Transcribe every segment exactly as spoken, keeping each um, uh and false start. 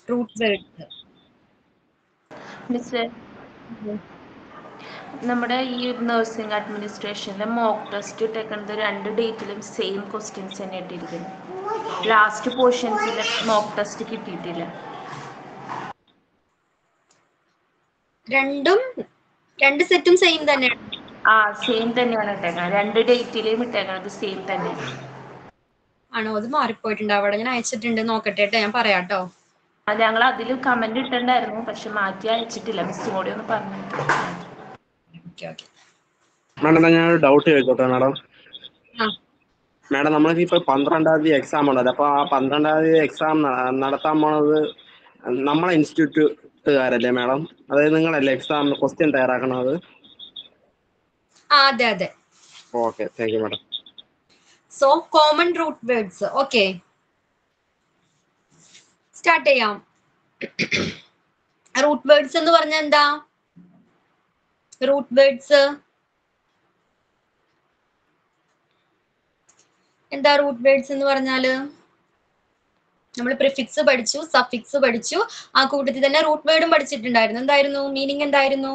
Root words. Miss നമ്മുടെ ഈ nursing അഡ്മിനിസ്ട്രേഷനിലെ mock test ഇട്ടേക്കുന്നത് രണ്ട് ഡേറ്റിലും സെയിം ക്വസ്റ്റ്യൻസ് തന്നെ ഇട്ടിരിക്കുന്നു. ലാസ്റ്റ് പോർഷൻസിൽ മോക്ക് ടെസ്റ്റ് കിട്ടിയിട്ടില്ല. രണ്ടും രണ്ട് സെറ്റും സെയിം തന്നെയാണ്. ആ സെയിം തന്നെയാണ് ഇട്ടേക്കുന്നത്. രണ്ട് ഡേറ്റിലേയും ഇട്ടേക്കുന്നത് സെയിം തന്നെ ആണോ? അത് മാറിപ്പോയിട്ടുണ്ട്. അവിടെ ഞാൻ അയച്ചിട്ടുണ്ട്, നോക്കട്ടെ കേട്ടോ, ഞാൻ പറയാട്ടോ. ഞങ്ങൾ അതിൽ കമന്റ് ഇട്ടിട്ടുണ്ടായിരുന്നു, പക്ഷെ മാറ്റി അയച്ചിട്ടില്ല. മിസ്സും കൂടി ഒന്ന് പറഞ്ഞു. മാഡം ഞാൻ ഒരു ഡൗട്ട് ചോദിച്ചോട്ടെ മാഡം? മാഡം നമ്മൾക്ക് ഇപ്പൊ പന്ത്രണ്ടാം തീയതി എക്സാം ഉള്ളത്. അപ്പൊ ആ പന്ത്രണ്ടാം തീയതി എക്സാം നടത്താൻ പോണത് നമ്മളെ ഇൻസ്റ്റിറ്റ്യൂട്ടുകാരല്ലേ മാഡം? അതായത് നിങ്ങളല്ലേ എക്സാം ക്വസ്റ്റ്യൻ തയ്യാറാക്കണത്? അതെ അതെ. Okay, thank you madam. So common root words. Okay, start ചെയ്യാം. റൂട്ട് വേർഡ്സ് എന്ന് പറഞ്ഞാൽ എന്താ? റൂട്ട് വേർഡ്സ് എന്താ? റൂട്ട് വേർഡ്സ് എന്ന് പറഞ്ഞാല് നമ്മൾ പ്രിഫിക്സ് പഠിച്ചു, സഫിക്സ് പഠിച്ചു, ആ കൂട്ടത്തിൽ തന്നെ റൂട്ട് വേർഡും പഠിച്ചിട്ടുണ്ടായിരുന്നു. എന്തായിരുന്നു മീനിങ്? എന്തായിരുന്നു?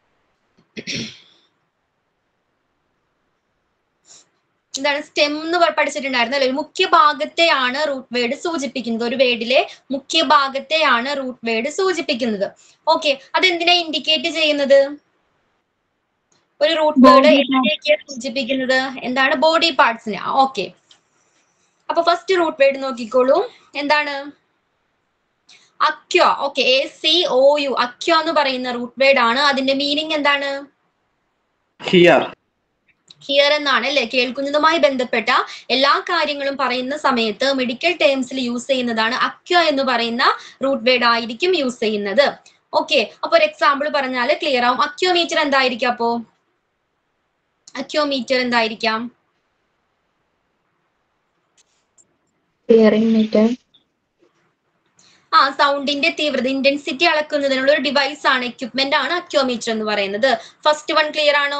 എന്താണ് സ്റ്റെം എന്ന് പഠിച്ചിട്ടുണ്ടായിരുന്നു അല്ലെ? ഒരു മുഖ്യ ഭാഗത്തെയാണ് റൂട്ട് വേർഡ് സൂചിപ്പിക്കുന്നത്. ഒരു വേർഡിലെ മുഖ്യ ഭാഗത്തെയാണ് റൂട്ട് വേർഡ് സൂചിപ്പിക്കുന്നത്. ഓക്കെ, അതെന്തിനാ ഇൻഡിക്കേറ്റ് ചെയ്യുന്നത്? ഒരു റൂട്ട് വേർഡ് എന്തിനൊക്കെയാണ് സൂചിപ്പിക്കുന്നത്? എന്താണ്? ബോഡി പാർട്സിനെ. ഓക്കെ, അപ്പൊ ഫസ്റ്റ് റൂട്ട് വേർഡ് നോക്കിക്കോളൂ. എന്താണ്? Acou. Okay, A C O U, acou എന്ന് പറയുന്ന റൂട്ട് വേർഡ് ആണ്. അതിന്റെ മീനിങ് എന്താണ്? ഹിയർ. ഹിയർ എന്നാണ് അല്ലെ? കേൾക്കുന്നതുമായി ബന്ധപ്പെട്ട എല്ലാ കാര്യങ്ങളും പറയുന്ന സമയത്ത് മെഡിക്കൽ ടേംസിൽ യൂസ് ചെയ്യുന്നതാണ്. അക്യോ എന്ന് പറയുന്ന റൂട്ട് വേർഡ് ആയിരിക്കും യൂസ് ചെയ്യുന്നത്. ഓക്കെ, അപ്പൊ ഒരു എക്സാമ്പിൾ പറഞ്ഞാൽ ക്ലിയർ ആവും. അക്യോമീറ്റർ എന്തായിരിക്കും? അപ്പോ അക്യോമീറ്റർ എന്തായിരിക്കാം? Hearing meter. ആ, സൗണ്ടിന്റെ തീവ്രത, ഇന്റൻസിറ്റി അളക്കുന്നതിനുള്ള ഒരു ഡിവൈസ് ആണ്, എക്യുപ്മെന്റ് ആണ് അക്യോമീറ്റർ എന്ന് പറയുന്നത്. ഫസ്റ്റ് വൺ ക്ലിയർ ആണോ?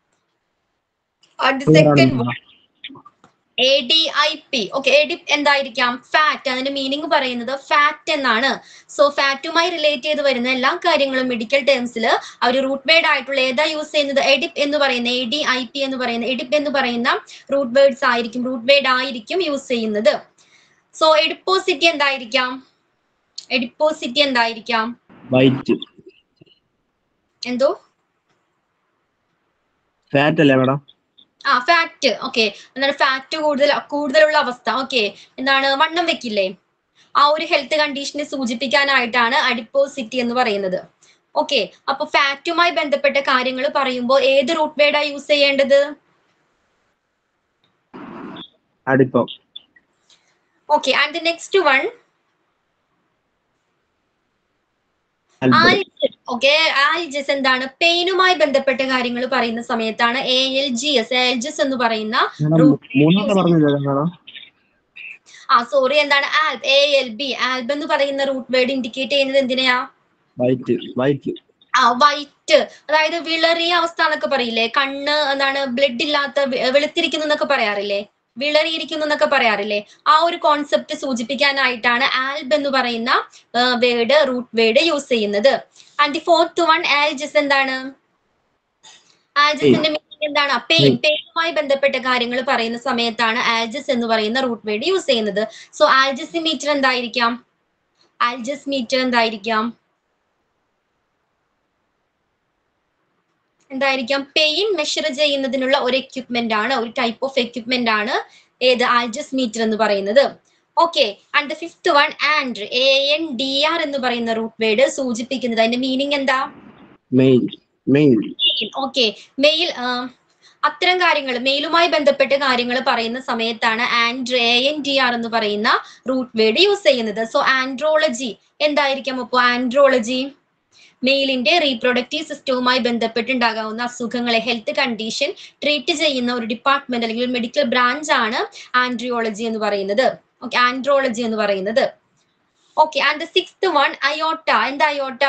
Second one A D I P. Okay, A D എന്തായിരിക്കാം? ഫാറ്റ്. അതിന്റെ മീനിങ് പറയുന്നത് ഫാറ്റ് എന്നാണ്. സോ ഫാറ്റുമായി റിലേറ്റ് ചെയ്ത് വരുന്ന എല്ലാ കാര്യങ്ങളും മെഡിക്കൽ ടേംസിൽ അവർ റൂട്ട് വേർഡ് ആയിട്ടുള്ള ഏതാ യൂസ് ചെയ്യുന്നത്? എഡിപ് എന്ന് പറയുന്ന, എ ഡി ഐ പി എന്ന് പറയുന്ന, എഡിപ് എന്ന് പറയുന്ന റൂട്ട് വേർഡ്സ് ആയിരിക്കും, റൂട്ട് വേർഡ് ആയിരിക്കും യൂസ് ചെയ്യുന്നത്. സോ എഡിപ്പോസിറ്റി എന്തായിരിക്കാം? എഡിപ്പോസിറ്റി എന്തായിരിക്കാം? വൈറ്റ്. എന്തോ? ഫാറ്റ് അല്ലേ മാഡം? ആ, ഫാറ്റ്. ഓക്കെ, എന്താണ്? ഫാറ്റ് കൂടുതൽ കൂടുതലുള്ള അവസ്ഥ. ഓക്കെ, എന്താണ്? വണ്ണം വെക്കില്ലേ? ആ ഒരു ഹെൽത്ത് കണ്ടീഷനെ സൂചിപ്പിക്കാനായിട്ടാണ് അഡിപ്പോസിറ്റി എന്ന് പറയുന്നത്. ഓക്കെ, അപ്പൊ ഫാറ്റുമായി ബന്ധപ്പെട്ട കാര്യങ്ങൾ പറയുമ്പോൾ ഏത് റൂട്ട് വേർഡാ യൂസ് ചെയ്യേണ്ടത്? Adipo. Okay, and the next one okay, algis എന്താണ്? പെയിനുമായി ബന്ധപ്പെട്ട കാര്യങ്ങൾ പറയുന്ന സമയത്താണ് A L G S, algis എന്ന് പറയുന്ന ആ സോറി എന്താണ്? Alb, A L B, alb എന്ന് പറയുന്ന റൂട്ട് വേർഡ് ഇൻഡിക്കേറ്റ് ചെയ്യുന്നത് എന്തിനെയാ? വൈറ്റ്. വൈറ്റ്. ആ, വൈറ്റ്. അതായത് വിളറിയ അവസ്ഥ എന്നൊക്കെ പറയില്ലേ? കണ്ണ് എന്താണ്? ബ്ലഡ് ഇല്ലാത്ത, വെളുത്തിരിക്കുന്നു എന്നൊക്കെ പറയാറില്ലേ? വിളറിയിരിക്കുന്നു എന്നൊക്കെ പറയാറില്ലേ? ആ ഒരു കോൺസെപ്റ്റ് സൂചിപ്പിക്കാനായിട്ടാണ് ആൽബ് എന്ന് പറയുന്ന വേർഡ്, റൂട്ട് വേർഡ് യൂസ് ചെയ്യുന്നത്. And the fourth one algis എന്താണ്? ആൽജിസിന്റെ മീനിങ് എന്താണ്? പെയിൻ. പെയിനുമായി ബന്ധപ്പെട്ട കാര്യങ്ങൾ പറയുന്ന സമയത്താണ് ആൽജിസ് എന്ന് പറയുന്ന റൂട്ട് വേർഡ് യൂസ് ചെയ്യുന്നത്. സോ ആൽജിസ് മീറ്റർ എന്തായിരിക്കാം? ആൽജിസ് മീറ്റർ എന്തായിരിക്കാം? എന്തായിരിക്കാം? പെയിൻ മെഷർ ചെയ്യുന്നതിനുള്ള ഒരു എക്യുപ്മെന്റ് ആണ്, ഒരു ടൈപ്പ് ഓഫ് എക്യുപ്മെന്റ് ആണ് ഏത്? ആൽജിസ് മീറ്റർ എന്ന് പറയുന്നത്. Okay, and the fifth one and, A N D R എന്ന് പറയുന്ന റൂട്ട് വേർഡ് സൂചിപ്പിക്കുന്നത്, അതിന്റെ മീനിങ് എന്താ? മെയിൽ. മെയിൽ. Okay, male. അത്തരം കാര്യങ്ങൾ, മെയിലുമായി ബന്ധപ്പെട്ട കാര്യങ്ങൾ പറയുന്ന സമയത്താണ് and, A N D R എന്ന് പറയുന്ന റൂട്ട് വേർഡ് യൂസ് ചെയ്യുന്നത്. സോ ആൻഡ്രോളജി എന്തായിരിക്കാം? അപ്പോൾ ആൻഡ്രോളജി മെയിലിന്റെ റീപ്രൊഡക്റ്റീവ് സിസ്റ്റവുമായി ബന്ധപ്പെട്ടുണ്ടാകാവുന്ന അസുഖങ്ങളെ, ഹെൽത്ത് കണ്ടീഷൻ ട്രീറ്റ് ചെയ്യുന്ന ഒരു ഡിപ്പാർട്ട്മെന്റ് അല്ലെങ്കിൽ ഒരു മെഡിക്കൽ ബ്രാഞ്ച് ആണ് ആൻഡ്രിയോളജി എന്ന് പറയുന്നത്. ഓക്കെ, ആൻഡ്രോളജി എന്ന് പറയുന്നത്. Okay, and the sixth one aorta. എന്താ aorta?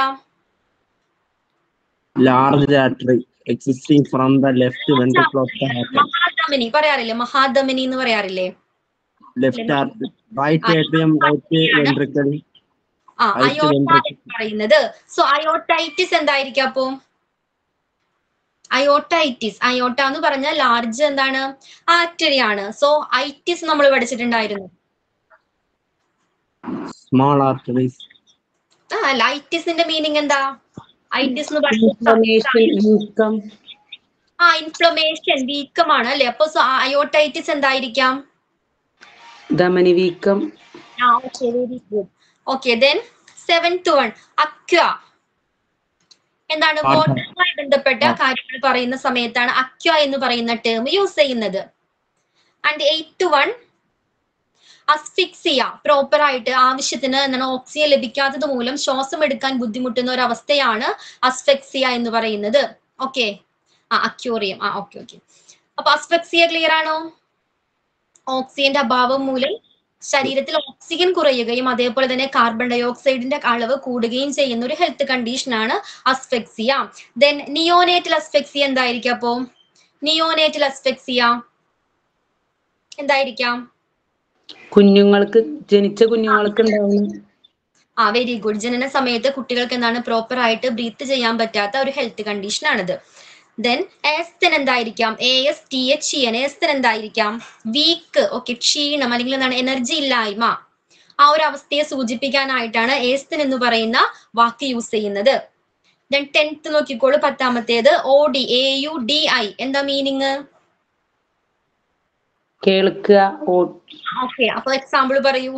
Large artery existing from the left ventricle of the heart. മഹാധമനി പറയാറില്ലേ? മഹാധമനി എന്ന് പറയാറില്ലേ? Left artery, right atrium, right ventricle. ആ അയോട്ട എന്ന് പറയുന്നത്. സോ അയോട്ടൈറ്റിസ് എന്തായിരിക്കും അപ്പോ? അയോട്ടൈറ്റിസ്, അയോട്ട എന്ന് പറഞ്ഞാൽ ലാർജ് എന്താണ് ആർട്ടറി ആണ്. സോ ഐറ്റിസ് നമ്മൾ പഠിച്ചിട്ടുണ്ടായിരുന്നു. Small arteries. ആ ലൈറ്റിസിന്റെ മീനിങ് എന്താ? ഐറ്റിസ് എന്ന് വീക്കം. ആ ഇൻഫ്ലമേഷൻ, വീക്കമാണ് അല്ലെ? അപ്പൊ അയോട്ടൈറ്റിസ് എന്തായിരിക്കാം? ധമനി വീക്കം. ആ okay, very good. Okay, then seventh one aqua. എന്താണ്? വാട്ടറുമായി ബന്ധപ്പെട്ട കാര്യങ്ങൾ പറയുന്ന സമയത്താണ് അക്വ എന്ന് പറയുന്ന ടേം യൂസ് ചെയ്യുന്നത്. And eighth one asphyxia. Proper ആയിട്ട് ആവശ്യത്തിന് എന്താണ് ഓക്സിജൻ ലഭിക്കാത്തത് മൂലം ശ്വാസം എടുക്കാൻ ബുദ്ധിമുട്ടുന്ന ഒരു അവസ്ഥയാണ് അസ്ഫെക്സിയ എന്ന് പറയുന്നത്. ഓക്കെ, ആ അക്യൂറിയം. ആ ഓക്കെ ഓക്കെ. അപ്പൊ അസ്ഫെക്സിയ ക്ലിയർ ആണോ? ഓക്സിജന്റെ അഭാവം മൂലം ശരീരത്തിൽ ഓക്സിജൻ കുറയുകയും അതേപോലെ തന്നെ കാർബൺ ഡൈ ഓക്സൈഡിന്റെ അളവ് കൂടുകയും ചെയ്യുന്ന ഒരു ഹെൽത്ത് കണ്ടീഷൻ ആണ് അസ്ഫെക്സിയ. ദെൻ നിയോനേറ്റൽ അസ്ഫെക്സിയ എന്തായിരിക്കും അപ്പോ? നിയോനേറ്റൽ അസ്ഫെക്സിയ എന്തായിരിക്കാം? കുഞ്ഞുങ്ങൾക്ക്, ജനിച്ച കുഞ്ഞുങ്ങൾക്ക് ഉണ്ടാവുന്ന. ആ വെരി ഗുഡ്. ജനന സമയത്ത് കുട്ടികൾക്ക് എന്താണ് പ്രോപ്പർ ആയിട്ട് ബ്രീത്ത് ചെയ്യാൻ പറ്റാത്ത ഒരു ഹെൽത്ത് കണ്ടീഷൻ ആണിത്. ദെൻ എസ്തൻ എന്തായിരിക്കാം? A S T H E N. Asthen എന്തായിരിക്കാം? വീക്ക്. ഓക്കെ, ക്ഷീണം അല്ലെങ്കിൽ എന്താണ് എനർജി ഇല്ലായ്മ. ആ ഒരു അവസ്ഥയെ സൂചിപ്പിക്കാനായിട്ടാണ് എസ്തൻ എന്ന് പറയുന്ന വാക്ക് യൂസ് ചെയ്യുന്നത്. ദെൻ ടെൻത്ത് നോക്കിക്കോളൂ, പത്താമത്തേത് O D. A U D I എന്താ മീനിങ്? കേൾക്കുക. ഓക്കെ, അപ്പൊ എക്സാമ്പിൾ പറയൂ.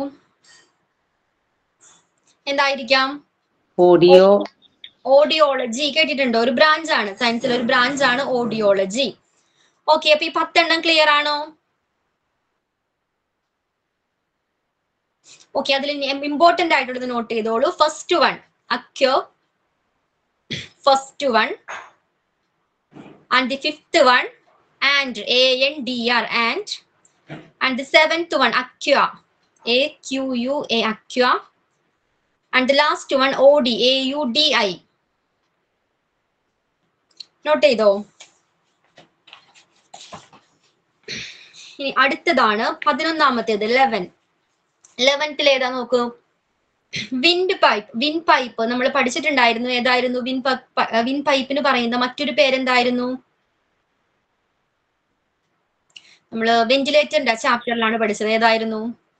എന്തായിരിക്കാം? ഓഡിയോ. ഓഡിയോളജി കേട്ടിട്ടുണ്ടോ? ഒരു ബ്രാഞ്ച് ആണ്, സയൻസിൽ ഒരു ബ്രാഞ്ച് ആണ് ഓഡിയോളജി. ഓക്കെ, അപ്പൊ ഈ പത്തെണ്ണം ക്ലിയർ ആണോ? ഓക്കെ, അതിൽ ഇമ്പോർട്ടന്റ് ആയിട്ടുള്ളത് നോട്ട് ചെയ്തോളൂ. First one acou, first one and the fifth one and A N D R and and the seventh one aqua, A Q U A aqua, and the last one O D, A U D I. Note ചെയ്തോ? ഇനി അടുത്തതാണ് പതിനൊന്നാമത്തേത് eleven. ലെവൻത്തിൽ ഏതാ നോക്കൂ? Wind pipe. Wind pipe നമ്മൾ പഠിച്ചിട്ടുണ്ടായിരുന്നു. ഏതായിരുന്നു win win പൈപ്പിന് പറയുന്ന മറ്റൊരു പേരെന്തായിരുന്നു? നമ്മൾ വെന്റിലേറ്ററിന്റെ ചാപ്റ്ററിലാണ് പഠിച്ചത്. ഏതായിരുന്നു?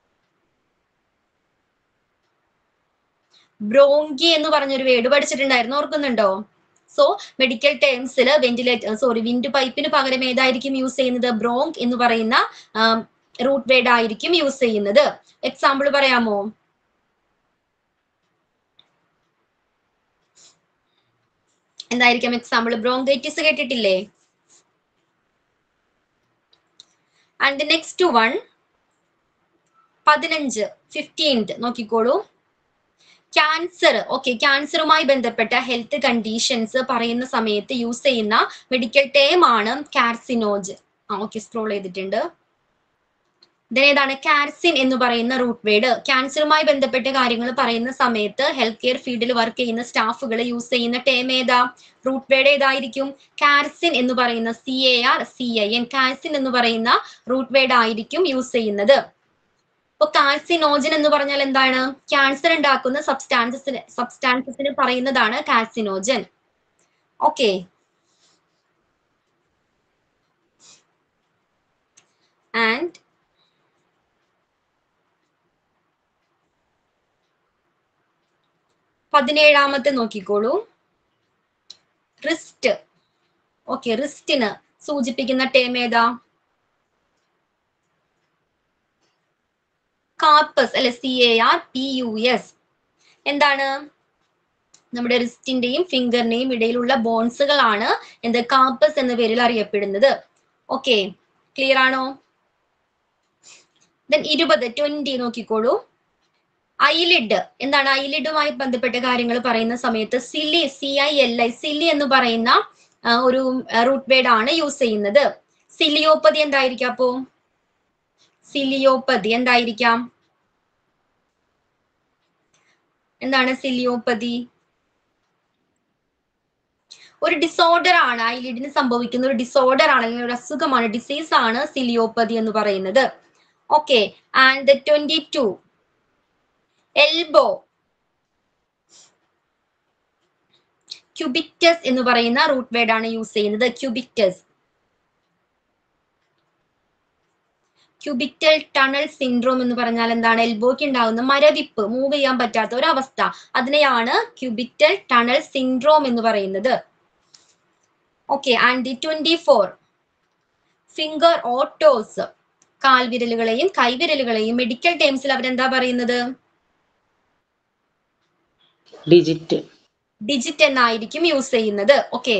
ബ്രോങ്കി എന്ന് പറഞ്ഞൊരു വേർഡ് പഠിച്ചിട്ടുണ്ടായിരുന്നു, ഓർക്കുന്നുണ്ടോ? സോ മെഡിക്കൽ ടേംസിൽ വെന്റിലേറ്റർ സോറി വിൻഡ് പൈപ്പിന് പകരം ഏതായിരിക്കും യൂസ് ചെയ്യുന്നത്? ബ്രോങ്ക് എന്ന് പറയുന്ന റൂട്ട് വേർഡ് ആയിരിക്കും യൂസ് ചെയ്യുന്നത്. എക്സാമ്പിൾ പറയാമോ? എന്തായിരിക്കും എക്സാമ്പിൾ? ബ്രോങ്കൈറ്റിസ് കേട്ടിട്ടില്ലേ? ആൻഡ് നെക്സ്റ്റ് വൺ പതിനഞ്ച്, ഫിഫ്റ്റീൻത് നോക്കിക്കോളൂ. ക്യാൻസർ. ഓക്കെ, ക്യാൻസറുമായി ബന്ധപ്പെട്ട ഹെൽത്ത് കണ്ടീഷൻസ് പറയുന്ന സമയത്ത് യൂസ് ചെയ്യുന്ന മെഡിക്കൽ ടേം ആണ് കാർസിനോജൻ. ആ ഓക്കെ, സ്ക്രോൾ ചെയ്തിട്ടുണ്ട്. ഏതാണ് കാർസിൻ എന്ന് പറയുന്ന റൂട്ട് വേർഡ്? ക്യാൻസറുമായി ബന്ധപ്പെട്ട കാര്യങ്ങൾ പറയുന്ന സമയത്ത് ഹെൽത്ത് കെയർ ഫീൽഡിൽ വർക്ക് ചെയ്യുന്ന സ്റ്റാഫുകൾ യൂസ് ചെയ്യുന്ന ടേം ഏതാ? റൂട്ട് വേർഡ് ഏതായിരിക്കും? കാർസിൻ എന്ന് പറയുന്ന C A R C I N, carcin എന്ന് പറയുന്ന റൂട്ട് വേർഡ് ആയിരിക്കും യൂസ് ചെയ്യുന്നത്. അപ്പൊ കാർസിനോജൻ എന്ന് പറഞ്ഞാൽ എന്താണ്? ക്യാൻസർ ഉണ്ടാക്കുന്ന സബ്സ്റ്റാൻസസിന് സബ്സ്റ്റാൻസസിന് പറയുന്നതാണ് കാർസിനോജൻ. ഓക്കെ, ആൻഡ് പതിനേഴാമത്തെ നോക്കിക്കോളൂ. റിസ്റ്റ്. ഓക്കെ, റിസ്റ്റിന് സൂചിപ്പിക്കുന്ന ടേം ഏതാ? കാർപ്പസ് അല്ലെ, C A R P U S. എന്താണ്? നമ്മുടെ റിസ്റ്റിന്റെയും ഫിംഗറിന്റെയും ഇടയിലുള്ള ബോൺസുകളാണ് എന്ത്? കാർപ്പസ് എന്ന പേരിൽ അറിയപ്പെടുന്നത്. ഓക്കെ, ക്ലിയർ ആണോ? ദെൻ ഇരുപത്, ട്വന്റി നോക്കിക്കോളൂ. ഐലിഡ്. എന്താണ്? ഐലിഡുമായി ബന്ധപ്പെട്ട കാര്യങ്ങൾ പറയുന്ന സമയത്ത് cili, C I L I, cili എന്ന് പറയുന്ന ഒരു റൂട്ട് വേർഡ് ആണ് യൂസ് ചെയ്യുന്നത്. സിലിയോപ്പതി എന്തായിരിക്കാം അപ്പോ? സിലിയോപ്പതി എന്തായിരിക്കാം? എന്താണ് സിലിയോപ്പതി? ഒരു ഡിസോർഡർ ആണ്, ഐലിഡിന് സംഭവിക്കുന്ന ഒരു ഡിസോർഡർ ആണ്, അല്ലെങ്കിൽ ഒരു അസുഖമാണ്, ഡിസീസ് ആണ് സിലിയോപ്പതി എന്ന് പറയുന്നത്. Okay, and twenty two elbow. Cubitus എന്ന് പറയുന്ന റൂട്ട് വേർഡ് ആണ് യൂസ് ചെയ്യുന്നത്. ക്യൂബിറ്റസ്. ക്യൂബിറ്റൽ ടണൽ സിൻഡ്രോം എന്ന് പറഞ്ഞാൽ എന്താണ്? എൽബോയ്ക്ക് ഉണ്ടാകുന്ന മരവിപ്പ്, മൂവ് ചെയ്യാൻ പറ്റാത്ത ഒരു അവസ്ഥ, അതിനെയാണ് ക്യൂബിറ്റൽ ടണൽ സിൻഡ്രോം എന്ന് പറയുന്നത്. Okay. And twenty four finger or toes, കാൽവിരലുകളെയും കൈവിരലുകളെയും മെഡിക്കൽ ടേംസിൽ അവരെന്താ പറയുന്നത്? ഡിജിറ്റ്. ഡിജിറ്റ് എന്നായിരിക്കും യൂസ് ചെയ്യുന്നത്. ഓക്കെ.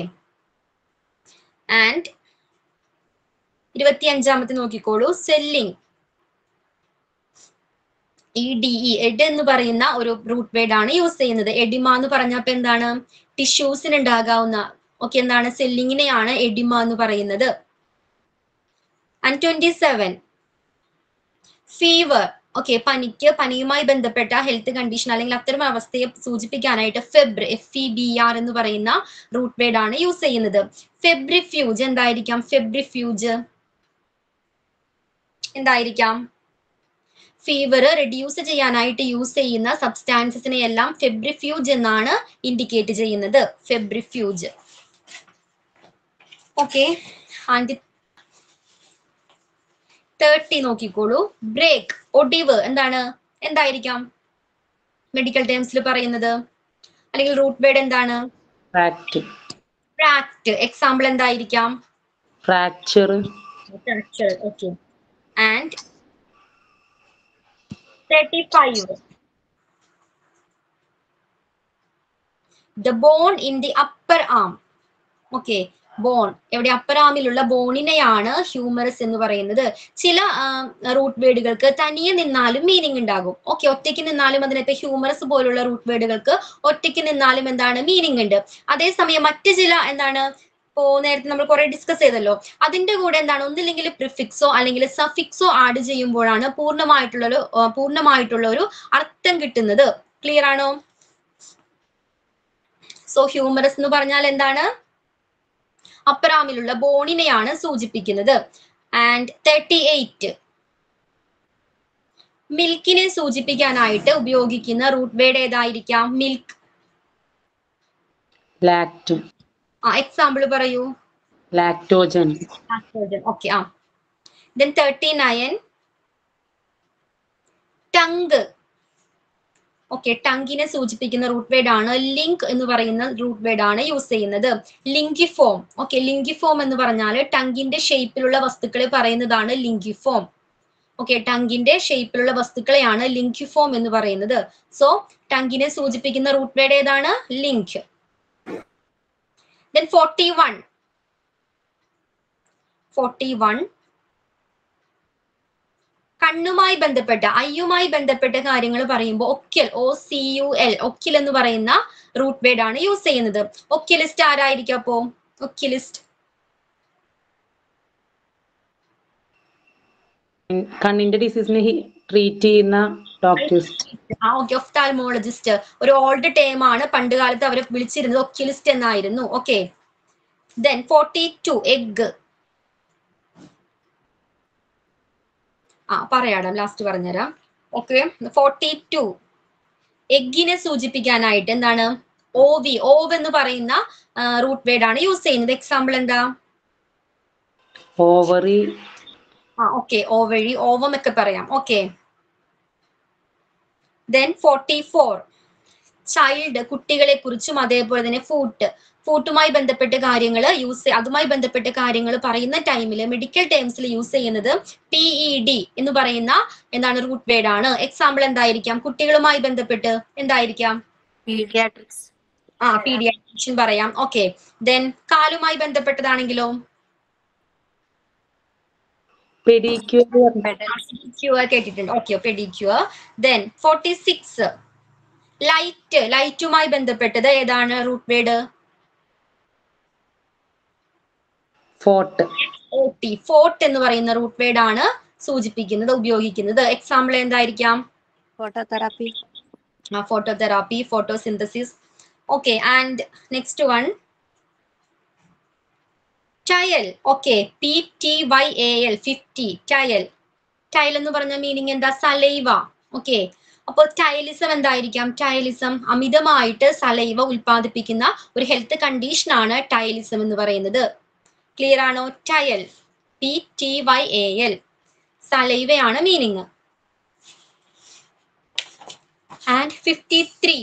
ആൻഡ് ഇരുപത്തി അഞ്ചാമത്തെ നോക്കിക്കോളൂ. Swelling. E D E ed എന്ന് പറയുന്ന ഒരു റൂട്ട് വേർഡ് ആണ് യൂസ് ചെയ്യുന്നത്. എഡിമ എന്ന് പറഞ്ഞപ്പോ എന്താണ്? ടിഷ്യൂസിന് ഉണ്ടാകാവുന്ന, ഓക്കെ, എന്താണ്? സെല്ലിങ്ങിനെയാണ് എഡിമ എന്ന് പറയുന്നത്. And twenty seven fever. Okay, പനിക്ക്, പനിയുമായി ബന്ധപ്പെട്ട ഹെൽത്ത് കണ്ടീഷൻ അല്ലെങ്കിൽ അത്തരം അവസ്ഥയെ സൂചിപ്പിക്കാനായിട്ട് febr, F E B R എന്ന് പറയുന്ന റൂട്ട് വേർഡ് ആണ് യൂസ് ചെയ്യുന്നത്. ഫെബ്രിഫ്യൂജ് എന്തായിരിക്കാം? ഫെബ്രിഫ്യൂജ് എന്തായിരിക്കാം? ഫീവർ റെഡ്യൂസ് ചെയ്യാനായിട്ട് യൂസ് ചെയ്യുന്ന സബ്സ്റ്റാൻസസിനെ എല്ലാം ഫെബ്രിഫ്യൂജ് എന്നാണ് ഇൻഡിക്കേറ്റ് ചെയ്യുന്നത്. ഫെബ്രിഫ്യൂജ്. ഓക്കെ. ആൻഡ് തേർട്ടി നോക്കിക്കോളൂ. ബ്രേക്ക്, ഒടിവ്, എന്താണ്? എന്തായിരിക്കാം മെഡിക്കൽ ടേംസിൽ പറയുന്നത്? അല്ലെങ്കിൽ റൂട്ട് വേർഡ് എന്താണ്? ഫ്രാക്റ്റ്. ഫ്രാക്റ്റ്. എക്സാമ്പിൾ എന്തായിരിക്കാം? Fracture. Fracture. Okay. And thirty five the bone in the upper arm. Okay, bone എവിടെ? അപ്പർ ആമിലുള്ള ബോണിനെയാണ് ഹ്യൂമറസ് എന്ന് പറയുന്നത്. ചില റൂട്ട് വേർഡുകൾക്ക് തനിയെ നിന്നാലും മീനിങ് ഉണ്ടാകും. ഓക്കെ, ഒറ്റയ്ക്ക് നിന്നാലും അതിനകത്ത് ഹ്യൂമറസ് പോലുള്ള റൂട്ട് വേർഡുകൾക്ക് ഒറ്റയ്ക്ക് നിന്നാലും എന്താണ്? മീനിങ് ഉണ്ട്. അതേസമയം മറ്റു ചില എന്താണ്, ഇപ്പോ നേരത്തെ നമ്മൾ കുറെ ഡിസ്കസ് ചെയ്തല്ലോ, അതിന്റെ കൂടെ എന്താണ്? ഒന്നില്ലെങ്കിൽ പ്രിഫിക്സോ അല്ലെങ്കിൽ സഫിക്സോ ആഡ് ചെയ്യുമ്പോഴാണ് പൂർണ്ണമായിട്ടുള്ള ഒരു പൂർണ്ണമായിട്ടുള്ള ഒരു അർത്ഥം കിട്ടുന്നത്. ക്ലിയർ ആണോ? സോ ഹ്യൂമറസ് എന്ന് പറഞ്ഞാൽ എന്താണ്? അപ്പറാമിലുള്ള ബോണിനെയാണ് സൂചിപ്പിക്കുന്നത്. ആൻഡ് തേർട്ടി എയ്റ്റ് മിൽക്കിനെ സൂചിപ്പിക്കാനായിട്ട് ഉപയോഗിക്കുന്ന റൂട്ട് വേർഡ് ഏതായിരിക്കാം? മിൽക്ക്. ലാക്റ്റും. ആ, എക്സാമ്പിൾ പറയൂ. ലാക്ടോജൻ. ലാക്ടോജൻ. ഓക്കെ. ആ. Then thirty nine tongue. Okay, ടങ്കിനെ സൂചിപ്പിക്കുന്ന റൂട്ട് വേർഡ് ആണ് ലിങ്ക് എന്ന് പറയുന്ന റൂട്ട് വേർഡ് ആണ് യൂസ് ചെയ്യുന്നത്. ലിങ്കിഫോം. ഓക്കെ, ലിങ്കിഫോം എന്ന് പറഞ്ഞാൽ ടങ്കിന്റെ ഷേപ്പിലുള്ള വസ്തുക്കളെ പറയുന്നതാണ് ലിങ്കിഫോം. ഓക്കെ, ടങ്കിന്റെ ഷേപ്പിലുള്ള വസ്തുക്കളെയാണ് ലിങ്കിഫോം എന്ന് പറയുന്നത്. സോ ടങ്കിനെ സൂചിപ്പിക്കുന്ന റൂട്ട് വേർഡ് ഏതാണ്? Link. Then forty one forty one കണ്ണുമായി ബന്ധപ്പെട്ട, ഐയുമായി ബന്ധപ്പെട്ട കാര്യങ്ങൾ പറയുമ്പോൾ ocul, O C U L, ocul എന്ന് പറയുന്ന റൂട്ട് വേർഡ് ആണ് യൂസ് ചെയ്യുന്നത്. ഒക്യലിസ്റ്റ് ആരായിരിക്കും അപ്പോ? ഒക്യലിസ്റ്റ് കണ്ണിന്റെ ഡിസീസിനെ ട്രീറ്റ് ചെയ്യുന്ന ഡോക്ടേഴ്സ്. ആ, ഓക്കെ, ഒഫ്താൽമോളജിസ്റ്റ്. ഒരു ഓൾഡ് ടേം ആണ്. പണ്ട് കാലത്ത് അവരെ വിളിച്ചിരുന്നത് ഒക്യലിസ്റ്റ് എന്നായിരുന്നു. Okay. Then forty two egg. ആ, പറയാടാം, ലാസ്റ്റ് പറഞ്ഞുതരാം. ഓക്കെ. ഫോർട്ടി ടു എഗ്ഗിനെ സൂചിപ്പിക്കാനായിട്ട് എന്താണ്? ഓവി, ഓവ് എന്ന് പറയുന്ന റൂട്ട് വേർഡ് ആണ് യൂസ് ചെയ്യുന്നത്. എക്സാമ്പിൾ എന്താ? ഓവറി. ആ, ഓക്കെ, ഓവഴി, ഓവം ഒക്കെ പറയാം. Okay. Then forty four child, കുട്ടികളെ കുറിച്ചും അതേപോലെ തന്നെ ഫൂട്ട്, ഫൂട്ടുമായി ബന്ധപ്പെട്ട കാര്യങ്ങൾ യൂസ് അതുമായി ബന്ധപ്പെട്ട കാര്യങ്ങൾ പറയുന്ന ടൈമിൽ മെഡിക്കൽ ടേംസിൽ യൂസ് ചെയ്യുന്നത് പി ഇ ഡി എന്ന് പറയുന്ന എന്താണ് റൂട്ട് വേർഡ് ആണ്. എക്സാമ്പിൾ എന്തായിരിക്കാം? കുട്ടികളുമായി ബന്ധപ്പെട്ട് എന്തായിരിക്കാം? പീഡിയാട്രിക്സ്. ആ, പീഡിയാട്രിഷ്യൻ പറയാം. ഓക്കെ. ദെൻ കാലുമായി ബന്ധപ്പെട്ടതാണെങ്കിലോ? പെഡിക്യൂർ. പെഡിക്യൂർ കേട്ടിട്ടുണ്ട്. Okay, pedicure. Then forty six light, ലൈറ്റുമായി ബന്ധപ്പെട്ടത് ഏതാണ് root word? Phot. Photo, phot എന്ന് പറയുന്ന റൂട്ട് വേർഡ് ആണ് സൂചിപ്പിക്കുന്നത്, ഉപയോഗിക്കുന്നത്. എക്സാമ്പിൾ എന്തായിരിക്കാം? ഫോട്ടോതെറാപ്പി. ആ, phototherapy, photosynthesis. Okay. And next one ptyal. Okay, P T Y A L, fifty. Ptyal. Ptyal എന്ന് പറഞ്ഞ മീനിങ് എന്താ? സലൈവ. ഓക്കെ, അപ്പോൾ ടയലിസം എന്തായിരിക്കാം? ടയലിസം അമിതമായിട്ട് സലൈവ ഉൽപ്പാദിപ്പിക്കുന്ന ഒരു ഹെൽത്ത് കണ്ടീഷൻ ആണ് ടയലിസം എന്ന് പറയുന്നത്. ക്ലിയർ ആണോ? Ptyal, P T Y A L, സലൈവയാണ് മീനിങ്. ആൻഡ് ഫിഫ്റ്റി ത്രീ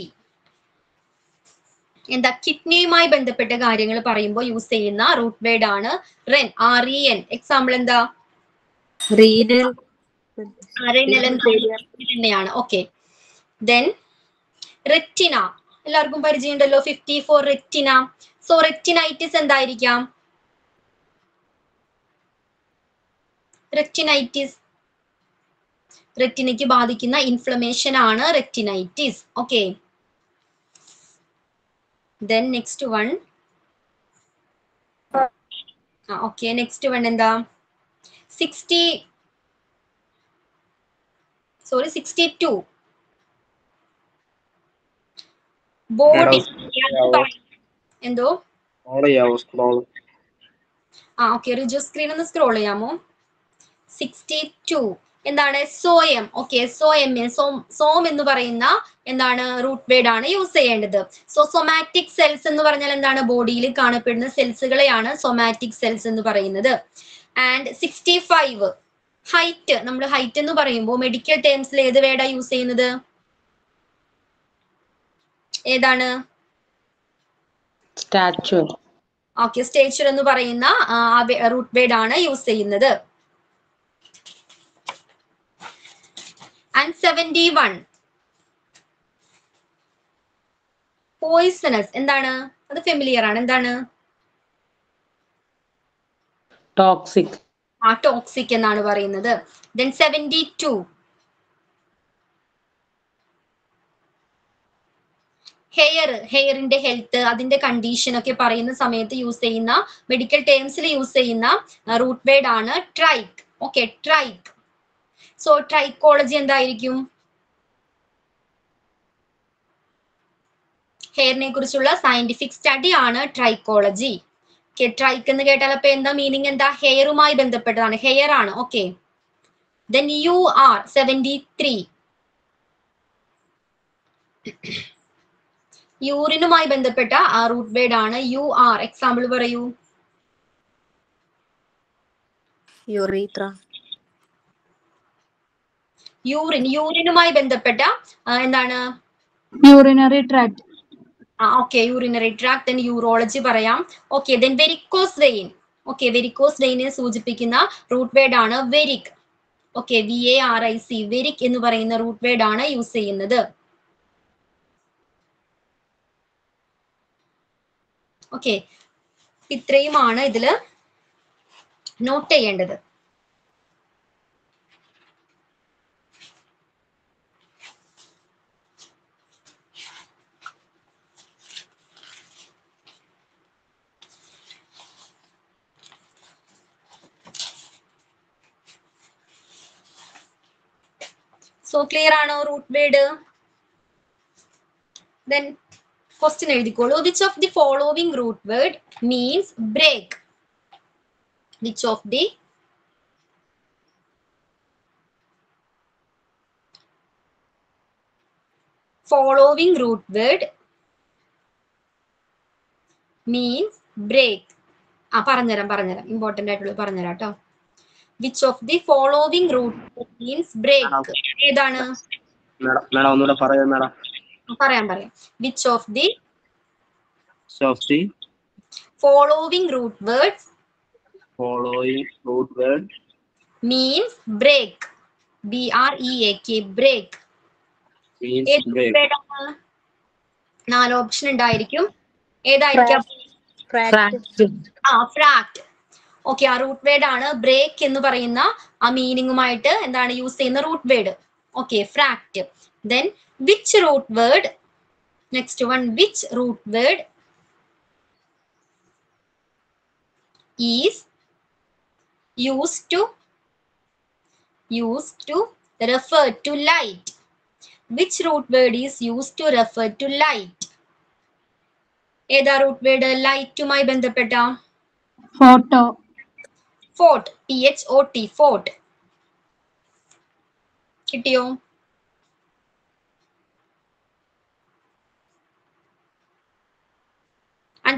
എന്താ? കിഡ്നിയുമായി ബന്ധപ്പെട്ട കാര്യങ്ങൾ പറയുമ്പോൾ യൂസ് ചെയ്യുന്ന റൂട്ട് വേർഡ് ആണ് ren, R E N. Example എന്താ? Renal. തന്നെയാണ്. ഓക്കെ. ദെൻ റെറ്റിന എല്ലാവർക്കും പരിചയമുണ്ടല്ലോ. Fifty four retina. So retinitis എന്തായിരിക്കാം? റെറ്റിനൈറ്റിസ് റെറ്റിനയ്ക്ക് ബാധിക്കുന്ന ഇൻഫ്ലമേഷൻ ആണ് retinitis. Okay. Then next one. Okay, next one എന്താ? Sixty sorry sixty two. Body എന്തോ? ആ ഓക്കെ, റിജു സ്ക്രീൻ ഒന്ന് സ്ക്രോൾ ചെയ്യാമോ? സിക്സ്റ്റി ടു എന്താണ്? Soma. Okay, soma som som എന്ന് പറയുന്ന എന്താണ് റൂട്ട് വേർഡ് ആണ് യൂസ് ചെയ്യേണ്ടത്. സോ സൊമാറ്റിക് സെൽസ് എന്ന് പറഞ്ഞാൽ എന്താണ്? ബോഡിയിൽ കാണപ്പെടുന്ന സെൽസുകളെയാണ് സൊമാറ്റിക് സെൽസ് എന്ന് പറയുന്നത്. And sixty five height. നമ്മൾ ഹൈറ്റ് എന്ന് പറയുമ്പോൾ മെഡിക്കൽ ടേംസിൽ ഏത് വേർഡാ യൂസ് ചെയ്യുന്നത്? ഏതാണ്? സ്റ്റാച്യു. ഓക്കെ, സ്റ്റേച്ചർ എന്ന് പറയുന്ന റൂട്ട് വേർഡ് ആണ് യൂസ് ചെയ്യുന്നത്. And seventy one poisonous. എന്താണ്? അത് ഫെമിലിയർ ആണ്. എന്താണ്? ടോക്സിക്. ആ ടോക്സിക് എന്നാണ് പറയുന്നത്. Then seventy two hair. ഹെയറിന്റെ ഹെൽത്ത്, അതിന്റെ കണ്ടീഷൻ ഒക്കെ പറയുന്ന സമയത്ത് യൂസ് ചെയ്യുന്ന മെഡിക്കൽ ടേംസിൽ യൂസ് ചെയ്യുന്ന റൂട്ട് വേർഡ് ആണ് trich. Okay, trich. So trichology എന്തായിരിക്കും? ഹെയറിനെ കുറിച്ചുള്ള സയന്റിഫിക് സ്റ്റഡി ആണ് ട്രൈക്കോളജി. ഓക്കെ, ട്രൈക്ക് എന്ന് കേട്ടാൽ അപ്പൊ എന്താ മീനിങ്? എന്താ? ഹെയറുമായി ബന്ധപ്പെട്ടതാണ്, ഹെയർ ആണ്. Okay. Then U R seventy three യൂറിനുമായി ബന്ധപ്പെട്ട റൂട്ട് വേർഡ് ആണ് യു ആർ. എക്സാമ്പിൾ പറയൂ. Urethra. യൂറിൻ. യൂറിനുമായി ബന്ധപ്പെട്ട എന്താണ്? Urinary tract. ആ okay, urinary tract. Then urology പറയാം. Okay, then varicose vein. Okay, varicose വെയിനെ സൂചിപ്പിക്കുന്ന റൂട്ട് വേർഡ് ആണ് varic. Okay, V A R I C, varic എന്ന് പറയുന്ന റൂട്ട് വേർഡ് ആണ് യൂസ് ചെയ്യുന്നത്. ഓക്കെ, ഇത്രയുമാണ് ഇതില് നോട്ട് ചെയ്യേണ്ടത്. സോ ക്ലിയർ ആണോ റൂട്ട് വേർഡ്? ദെൻ ക്വസ്റ്റ്യൻ എഴുതിക്കോളൂ. Which of the following root word means break? Which of the following root word means break? ആ പറഞ്ഞുതരാം പറഞ്ഞുതരാം ഇമ്പോർട്ടന്റ് ആയിട്ടുള്ള പറഞ്ഞുതരാം കേട്ടോ. Which of the following root means break? ഏതാണ്? പറയാം പറയാം. Which of the following root words following root word means break? B R E A K, break. means break. നാല് ഓപ്ഷൻ ഉണ്ടായിരിക്കും. ഏതായിരിക്കാം? ഫ്രാക്ചർ. ആ ഫ്രാക്ട്. ഓക്കെ, ആ റൂട്ട് വേർഡ് ആണ് break എന്ന് പറയുന്ന ആ മീനിങ്ങുമായിട്ട് എന്താണ് യൂസ് ചെയ്യുന്ന root word. Okay, fract. Then which root word? Next one, which root word is used to used to refer to light? Which root word is used to refer to light? ഏതാ root word ലൈറ്റുമായി ബന്ധപ്പെട്ട? Photo. Phot, P H O T, phot. കിട്ടിയോ?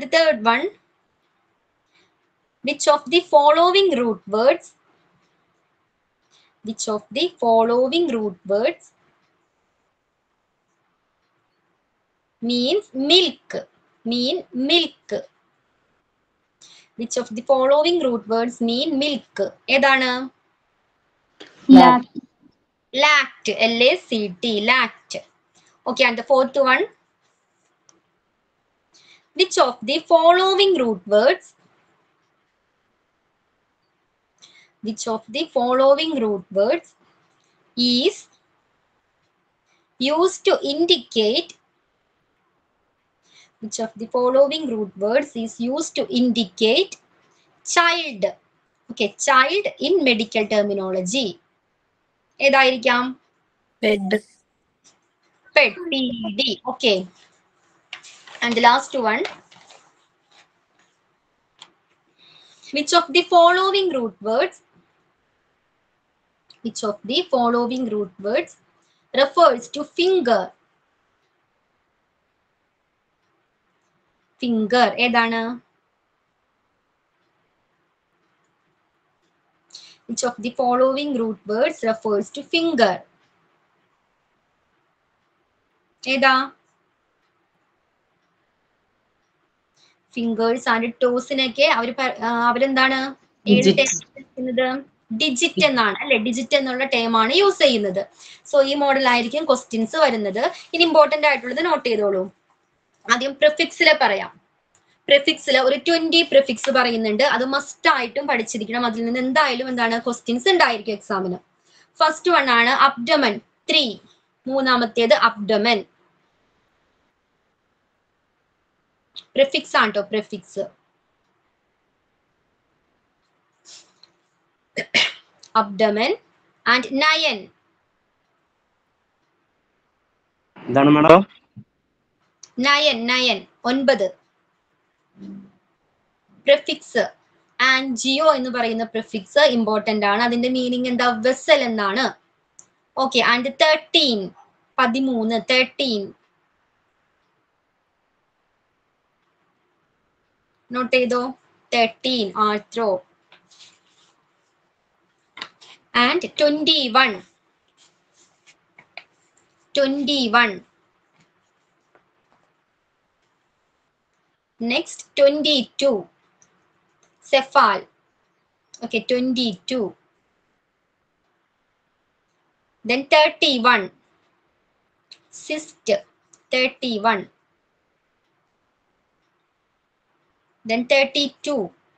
the third one, which of the following root words which of the following root words means milk mean milk which of the following root words mean milk? ഏതാണ്? lact, lact, L A C T, lact. Okay, and the fourth one, which of the following root words which of the following root words is used to indicate which of the following root words is used to indicate child? Okay, child in medical terminology. ഏതായിരിക്കാം? bed, pet, P E D. Okay, and the last one, which of the following root words which of the following root words refers to finger? finger ഏതാണ്? which of the following root words refers to finger? ഏതാ? Fingers and ടോസിനൊക്കെ അവര് അവരെന്താണ് ഏത് Digit. Term ചെയ്യുന്നത്? Digit എന്നാണ് അല്ലെ, digit എന്നുള്ള ടേം ആണ് യൂസ് ചെയ്യുന്നത്. സോ ഈ മോഡൽ ആയിരിക്കും ക്വസ്റ്റ്യൻസ് വരുന്നത്. ഇനി ഇമ്പോർട്ടന്റ് ആയിട്ടുള്ളത് നോട്ട് ചെയ്തോളൂ. ആദ്യം പ്രിഫിക്സിലെ പറയാം. പ്രിഫിക്സിൽ ഒരു ട്വന്റി പ്രിഫിക്സ് പറയുന്നുണ്ട്, അത് മസ്റ്റ് ആയിട്ടും പഠിച്ചിരിക്കണം. അതിൽ നിന്ന് എന്തായാലും എന്താണ് ക്വസ്റ്റ്യൻസ് ഉണ്ടായിരിക്കും എക്സാമിന്. ഫസ്റ്റ് വൺ ആണ് അബ്ഡമൻ, ത്രീ. മൂന്നാമത്തേത് അബ്ഡമൻ. പ്രിഫിക്സ് ആണ് കേട്ടോ, പ്രിഫിക്സ്. abdomen and nine. എന്താണ് മാഡം? നയൻ, നയൻ, ഒൻപത്. പ്രിഫിക്സ് ആൻജിയോ എന്ന് പറയുന്ന പ്രിഫിക്സ് ഇമ്പോർട്ടന്റ് ആണ്. അതിന്റെ മീനിങ് എന്താ? വെസൽ എന്നാണ്. ഓക്കെ, ആൻഡ് തേർട്ടീൻ, പതിമൂന്ന്, തേർട്ടീൻ. നോട്ട് ചെയ്തോ, thirteen, arthro. and twenty-one, twenty-one. Next, twenty-two, cephal. Okay, twenty-two. Then thirty-one, cyst, thirty-one. Then thirty-two,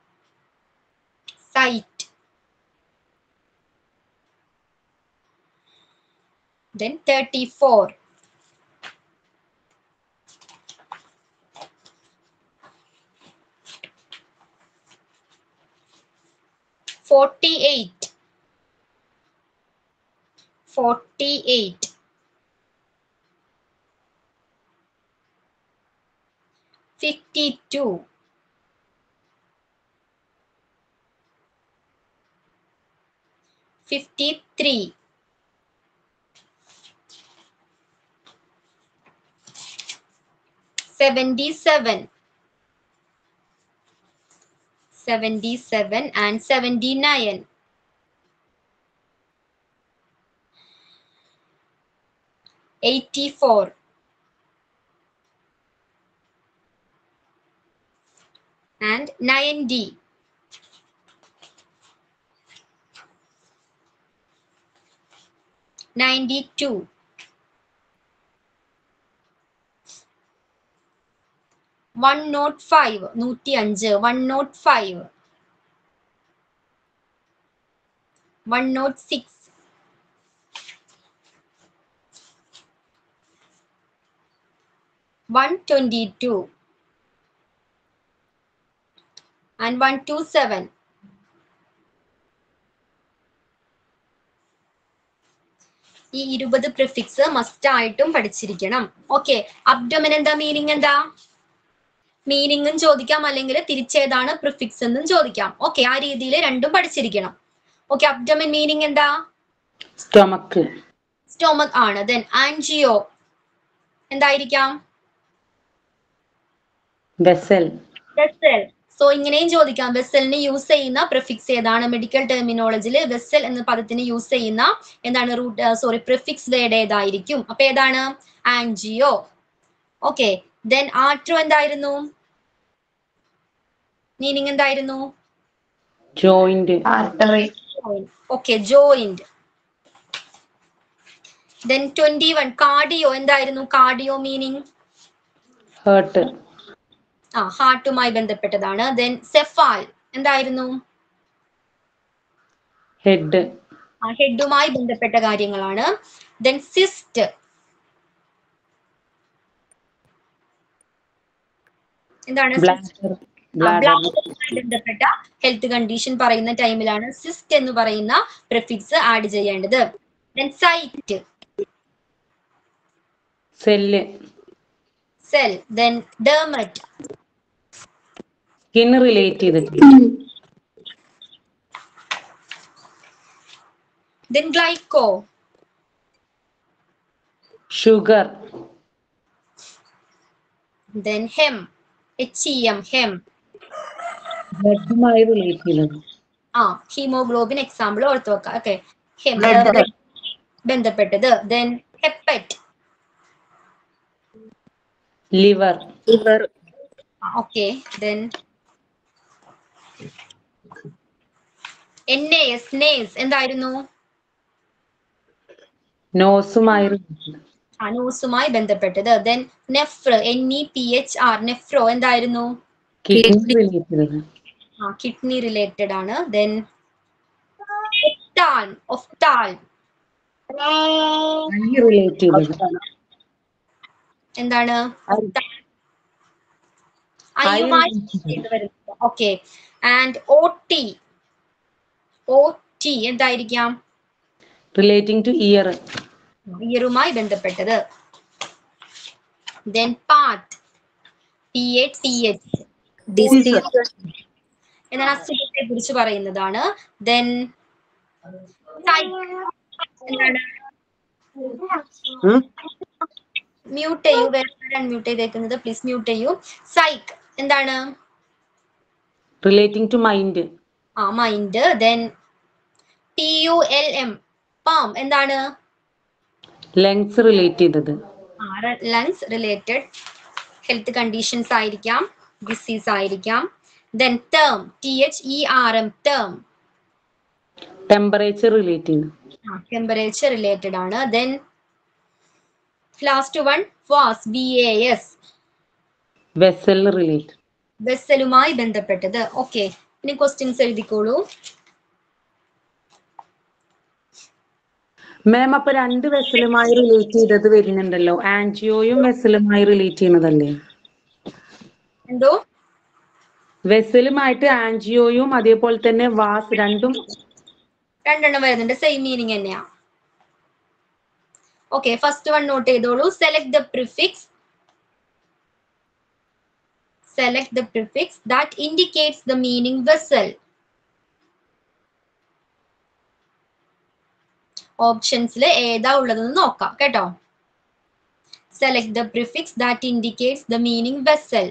sight. Then thirty-four, forty-eight, forty-eight, fifty-two, fifty-three, seventy-seven, seventy-seven and seventy-nine. eighty-four, and ninety. ninety-two. one oh five, നൂറ്റി അഞ്ച്, one oh five. one oh six. one twenty-two. And one twenty-seven. ഈ ഇരുപത് prefix must ആയിട്ടും പഠിച്ചിരിക്കണം. Okay, abdomen എന്താ meaning? എന്താ മീനിങ്ങും ചോദിക്കാം, അല്ലെങ്കിൽ തിരിച്ചേതാണ് പ്രിഫിക്സ് എന്നും ചോദിക്കാം. ഓക്കെ, ആ രീതിയിൽ രണ്ടും പഠിച്ചിരിക്കണം. ഓക്കെ, അബ്ഡമൻ മീനിങ് എന്താ? സ്റ്റൊമക്ക്, സ്റ്റൊമക് ആണ്. ദെൻ ആൻജിയോ എന്തായിരിക്കാം? Vessel, vessel. സോ ഇങ്ങനെയും ചോദിക്കാം, വെസലിന് യൂസ് ചെയ്യുന്ന പ്രിഫിക്സ് ഏതാണ്? മെഡിക്കൽ ടെർമിനോളജിയിൽ വെസൽ എന്ന പദത്തിന് യൂസ് ചെയ്യുന്ന എന്താണ് റൂട്ട് സോറി പ്രിഫിക്സ് വേർഡ് ഏതായിരിക്കും? അപ്പൊ ഏതാണ്? ആൻജിയോ. ഓക്കെ, ദെൻ ആർട്രോ എന്തായിരുന്നു? മീനിങ് എന്തായിരുന്നു? Joint. Artery. Okay, joint. Then twenty one cardio എന്തായിരുന്നു? Cardio meaning heart. ആ ഹാർട്ടുമായി ബന്ധപ്പെട്ടതാണ്. ദെൻ സെഫാൽ എന്തായിരുന്നു? ഹെഡ്. ആ ഹെഡുമായി ബന്ധപ്പെട്ട കാര്യങ്ങളാണ്. ദെൻ സിസ്റ്റ് എന്താണ്? ബ്ലാഡറുമായി ബന്ധപ്പെട്ട ഹെൽത്ത് കണ്ടീഷൻ പറയുന്ന ടൈമിലാണ് സിസ്റ്റ് എന്ന് പറയുന്ന പ്രിഫിക്സ് ആഡ് ചെയ്യേണ്ടത്. Then cyte cell. Cell. Then dermat skin relate ചെയ്തിട്ട്. Then glyco sugar. Then haem H E M haem ബ്ലഡുമായി റിലേറ്റ് ചെയ്തത്. ആ ഹീമോഗ്ലോബിൻ എക്സാമ്പിൾ ഓർത്ത് വെക്കാം. Okay, haem Blood. ബന്ധപ്പെട്ടത്. Then hepat liver. Liver. Okay, then N A S nas എന്തായിരുന്നു? നോസുമായി നോസുമായി ബന്ധപ്പെട്ടത്. Then nephr N E P H R nephro എന്തായിരുന്നു? കിഡ്നി റിലേറ്റ് ചെയ്തത്. ആ കിഡ്നി റിലേറ്റഡ് ആണ്. ദെൻ ഒഫ്താൽ ഒഫ്താൽ ഐ റിലേറ്റ് ചെയ്തത്. എന്താണ്? ഐയുമായി വരുന്നത്. Okay, and O T O T എന്തായിരിക്കാം? Relating to ear. ഇയറുമായി ബന്ധപ്പെട്ടത്. Then path P A T H disease. എന്നാൽ അസുഖത്തെ കുറിച്ച് പറയുന്നതാണ്. ദെൻ എന്താണ്? മ്യൂട്ട് ചെയ്യൂ, വേറെ മ്യൂട്ട് ചെയ്തേക്കുന്നത് പ്ലീസ് മ്യൂട്ട് ചെയ്യൂ. സൈക്ക് എന്താണ്? Relating to mind. ആ mind. Then P U L M palm എന്താണ്? ലങ്സ് റിലേറ്റ് ചെയ്തത്. ലങ്സ് റിലേറ്റഡ് ഹെൽത്ത് കണ്ടീഷൻസ് ആയിരിക്കാം, ഡിസീസ് ആയിരിക്കാം. Then term T H E R M term temperature relate ചെയ്യുന്നു. Temperature related ആണ്. Then last one was B A S vessel relate. വെസലുമായി ബന്ധപ്പെട്ടത്. Okay, ഇനി questions എഴുതിക്കോളൂ. മാം അപ്പൊ രണ്ട് വെസലുമായി റിലേറ്റ് ചെയ്തത് വരുന്നുണ്ടല്ലോ, ആൻജിയോയും വെസലുമായി റിലേറ്റ് ചെയ്യുന്നതല്ലേ? എന്തോ? വെസലുമായിട്ട് ആൻജിയോയും അതേപോലെ തന്നെ വാസ് രണ്ടും രണ്ടെണ്ണം വരുന്നുണ്ട്, സെയിം മീനിങ് തന്നെയാ. ഓക്കെ, ഫസ്റ്റ് വൺ നോട്ട് ചെയ്തോളൂ. Select the prefix select the prefix that indicates the meaning vessel. ഓപ്ഷൻസിൽ ഏതാ ഉള്ളതെന്ന് നോക്കാം കേട്ടോ. Select the prefix that indicates the meaning vessel.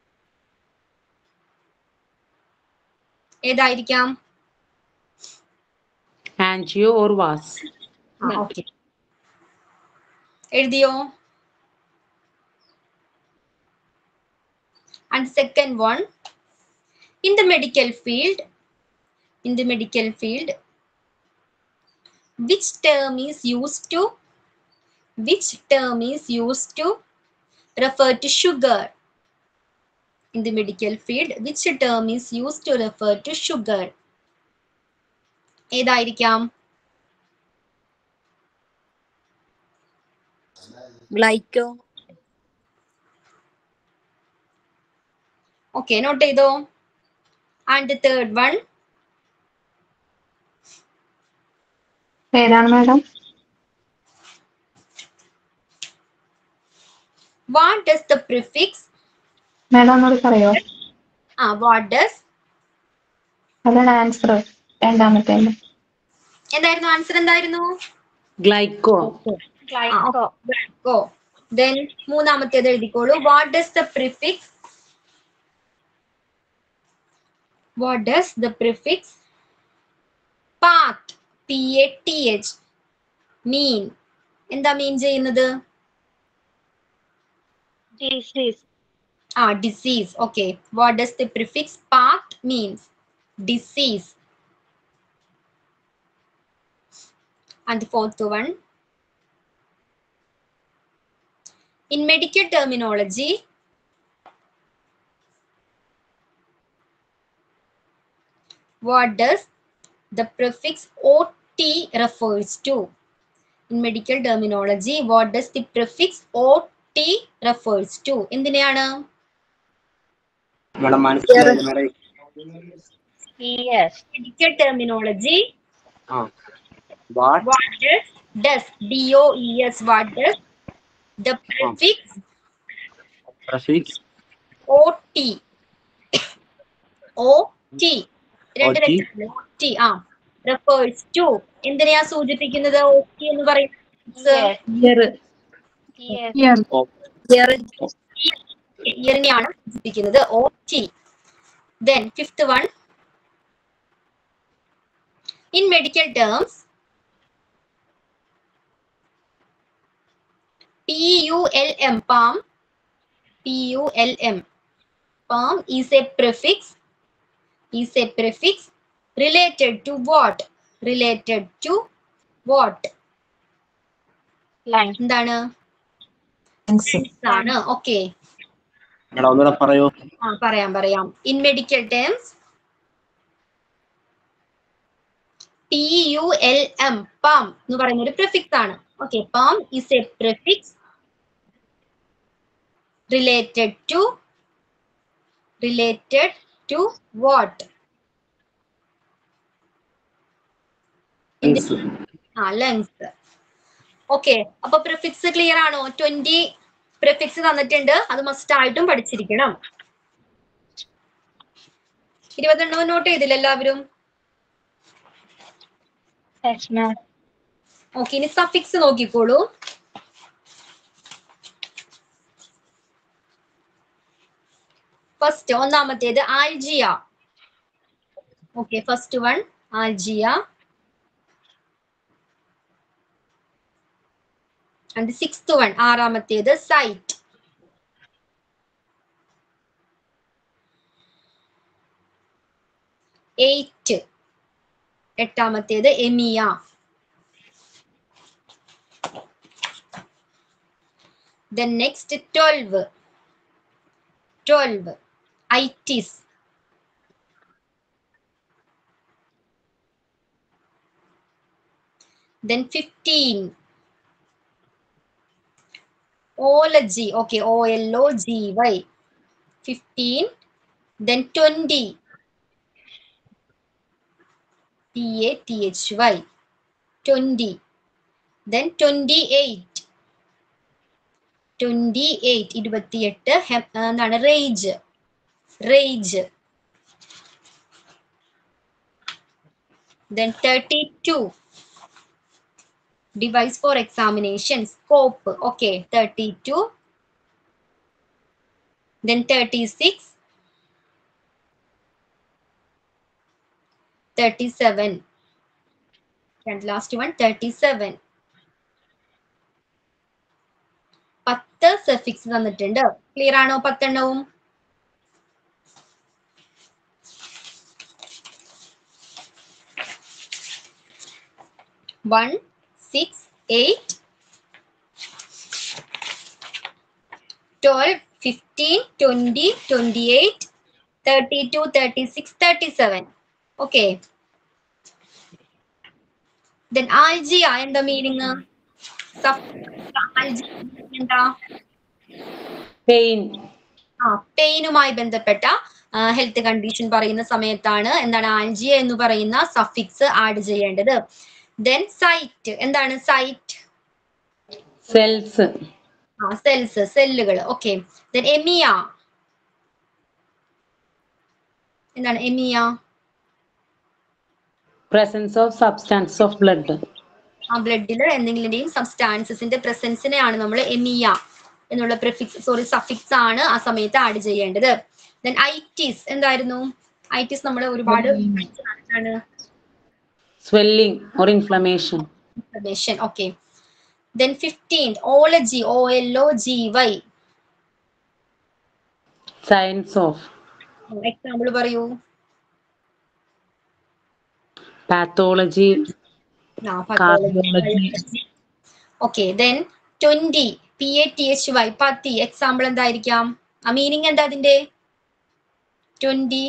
ഏതായിരിക്കാം? Angio or vas. ഓക്കെ, എഴുതിയോ? And second one, in the medical field in the medical field which term is used to which term is used to refer to sugar? In the medical field which term is used to refer to sugar? ഏതായിരിക്കാം? Glyco. Okay, note ചെയ്തോ. And third one, ഏതാണ് madam? what does the prefix മാഡം ഒന്നുകൂടി പറയോ? ആ what does അതാണ് answer. രണ്ടാമത്തെ എന്തായിരുന്നു ആൻസർ? എന്തായിരുന്നു? ഗ്ലൈക്കോ. Then മൂന്നാമത്തേത് എഴുതിക്കോളൂ. What does the prefix What does the prefix path, P A T H, mean? എന്താ മീൻ ചെയ്യുന്നത്? disease, Ah, disease. Okay. What does the prefix path means? Disease. And the fourth one. In medical terminology, what does the prefix O T refers to? In medical terminology, what does the prefix O T refers to? എന്തിനെയാണ്? Madam മനസ്സിലായില്ല madam. yes, Medical terminology, ആ what what does does D O E S what does the prefix prefix O T O T രണ്ട് O T? രക്ഷ O T ആ refers to എന്തിനെയാ സൂചിപ്പിക്കുന്നത്? O T എന്ന് പറയുന്നത് yes, ഇയർ yes, Year. ഇയറിനെയാണ് സൂചിപ്പിക്കുന്നത് O T. Then fifth one, in medical terms, P U L M, palm, P U L M, palm is a prefix, is a prefix related to what? Related to what? lungs, എന്താണ്? ആണ്. Okay, madam ഒന്നുകൂടെ പറയൂ. ആ പറയാം പറയാം. In medical terms P U L M, palm എന്ന് പറയുന്ന ഒരു പ്രിഫിക്സ് ആണ്. Okay, palm is a prefix related to related to what? Lungs. ആ ലങ്സ്. ഓക്കെ, അപ്പൊ പ്രിഫിക്സ് ക്ലിയർ ആണോ? ട്വന്റി പ്രിഫിക്സ് തന്നിട്ടുണ്ട്, അത് മസ്റ്റ് ആയിട്ടും പഠിച്ചിരിക്കണം. ഇരുപതെണ്ണവും നോട്ട് ചെയ്തില്ല എല്ലാവരും? yes, ma'am, ഓക്കെ, ഇനി സഫിക്സ് നോക്കിക്കോളൂ. ഫസ്റ്റ് ഒന്നാമത്തേത് algia. Okay, first one algia. And sixth one ആറാമത്തേത് സൈറ്റ്. എയ്റ്റ് എട്ടാമത്തേത് എമിയ. Then next twelve. twelve itis. Then fifteen ology. Okay, O L O G Y. fifteen. Then twenty T A T H Y. twenty. Then twenty-eight. twenty-eight ഇരുപത്തിയെട്ട് എന്താണ്? Rage. Rage. Then thirty-two device for examination, scope. Okay, thirty-two. Then thirty-six, thirty-seven, and last one thirty-seven. പത്ത് suffix തന്നിട്ടുണ്ട്. Clear ആണോ പത്തെണ്ണവും? One six eight twelve fifteen twenty twenty eight thirty two thirty six thirty seven. Okay, then algia എന്താ meaning? എന്താ? Pain. ആ, പെയിനുമായി ബന്ധപ്പെട്ട health condition പറയുന്ന സമയത്താണ് എന്താണ് ആൽജിയ എന്ന് പറയുന്ന സഫിക്സ് ആഡ് ചെയ്യേണ്ടത്. ദെൻ സൈറ്റ് എന്താണ്? Cyte cells. ആ സെൽസ്, സെല്ലുകൾ. ഓക്കെ, ദെൻ എമിയ എന്താണ്? Emia presence of substance of blood. ആ ബ്ലഡിൽ എന്തെങ്കിലും സബ്സ്റ്റാൻസസിന്റെ പ്രസൻസിനെയാണ് നമ്മൾ എമിയ എന്നുള്ള പ്രിഫിക്സ് സോറി സഫിക്സ് ആണ് ആ സമയത്ത് ആഡ് ചെയ്യേണ്ടത്. ദെൻ ഐറ്റിസ് എന്തായിരുന്നു? ഐറ്റിസ് നമ്മൾ ഒരുപാട് ആണ് swelling or inflammation. inflammation. Okay. Then fifteenth, ology, O L O G Y. Science of. Example പറയൂ. Pathology. No, pathology. Cardiology. Okay, then twenty, P A T H Y, പത്തി. Example എന്തായിരിക്കാം? ആ meaning എന്താ അതിന്റെ? twenty.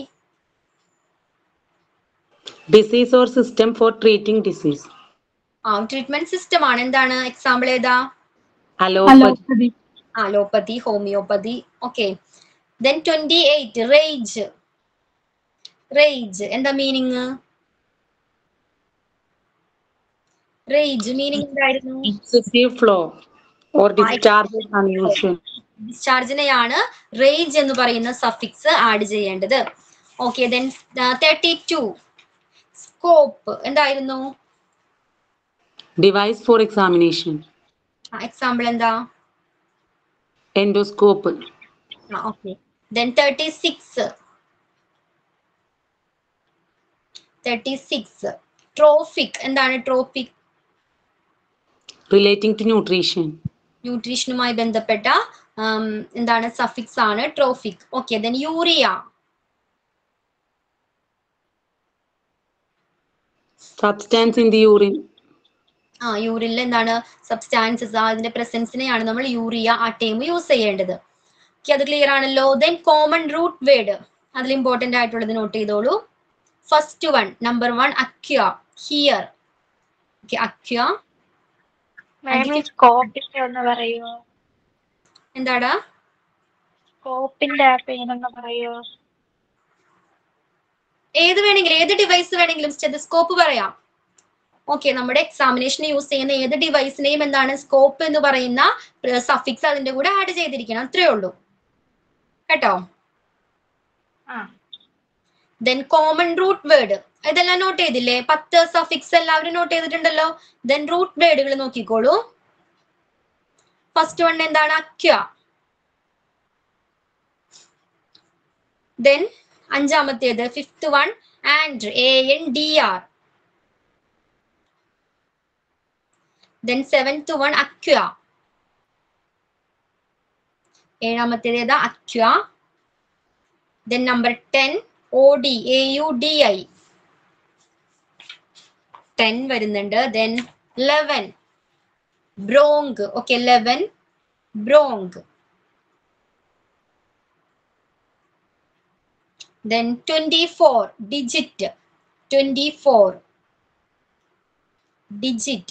Disease or system for treating disease. ആ treatment system ആണ്. എന്താണ്? Example ഏതാ? Allopathy. Allopathy, homoeopathy. Okay. Then twenty eight, rrhage. Rrhage എന്താ മീനിങ്? റേജ് മീനിങ് എന്തായിരുന്നു? Excessive flow or discharge is unusual. ഡിസ്ചാർജിനെയാണ് റേജ് എന്ന് പറയുന്ന സഫിക്സ് ആഡ് ചെയ്യേണ്ടത്. Okay. Then thirty two, scope എന്തായിരുന്നു? Device for examination. എക്സാമ്പിൾ എന്താ? Endoscope. Okay. Then thirty six, thirty six, trophic എന്താണ്? Trophic Relating to nutrition. ന്യൂട്രീഷനുമായി ബന്ധപ്പെട്ട എന്താണ്? സഫിക്സ് ആണ് trophic. Okay. Then urea. Substance in the urine. ആ യൂറിനിൽ എന്താണ്? സബ്സ്റ്റാൻസസ്, അതിന്റെ പ്രസൻസിനെയാണ് നമ്മൾ യൂറിയ ആ ടൈം യൂസ് ചെയ്യേണ്ടത്. ഓക്കെ, അത് ക്ലിയർ ആണല്ലോ. ദെൻ കോമൺ റൂട്ട് വേർഡ്, അതിൽ ഇമ്പോർട്ടന്റ് ആയിട്ടുള്ളത് നോട്ട് ചെയ്തോളൂ. First one, number one, aqua, here. Okay, aqua. സ്കോപ്പിന്റെ ഒന്ന് പറയോ? എന്താടാ? സ്കോപ്പിന്റെ പേരൊന്ന് പറയോ? ഏത് വേണമെങ്കിലും, ഏത് ഡിവൈസ് വേണമെങ്കിലും സ്റ്റെതസ്കോപ്പ് പറയാം. ഓക്കെ, നമ്മുടെ എക്സാമിനേഷന് യൂസ് ചെയ്യുന്ന ഏത് ഡിവൈസിനെയും എന്താണ്? സ്കോപ്പ് എന്ന് പറയുന്ന സഫിക്സ് അതിന്റെ കൂടെ ആഡ് ചെയ്തിരിക്കണം. അത്രേ ഉള്ളൂ കേട്ടോ. ദെൻ കോമൺ റൂട്ട് വേർഡ്, ഇതെല്ലാം നോട്ട് ചെയ്തില്ലേ? പത്ത് സഫിക്സ് എല്ലാവരും നോട്ട് ചെയ്തിട്ടുണ്ടല്ലോ. ദെൻ റൂട്ട് വേർഡുകൾ നോക്കിക്കോളൂ. ഫസ്റ്റ് വൺ എന്താണ്? അക്യ. ദെൻ അഞ്ചാമത്തേത് fifth one, and, A N D R. Then seventh one, aqua. ഏഴാമത്തേത് ഏതാ? Aqua. Then number ten, O D, A U D I. Ten വരുന്നുണ്ട്. Then eleven, bronch. Okay, eleven, bronch. Then twenty-four, digit. twenty-four, digit.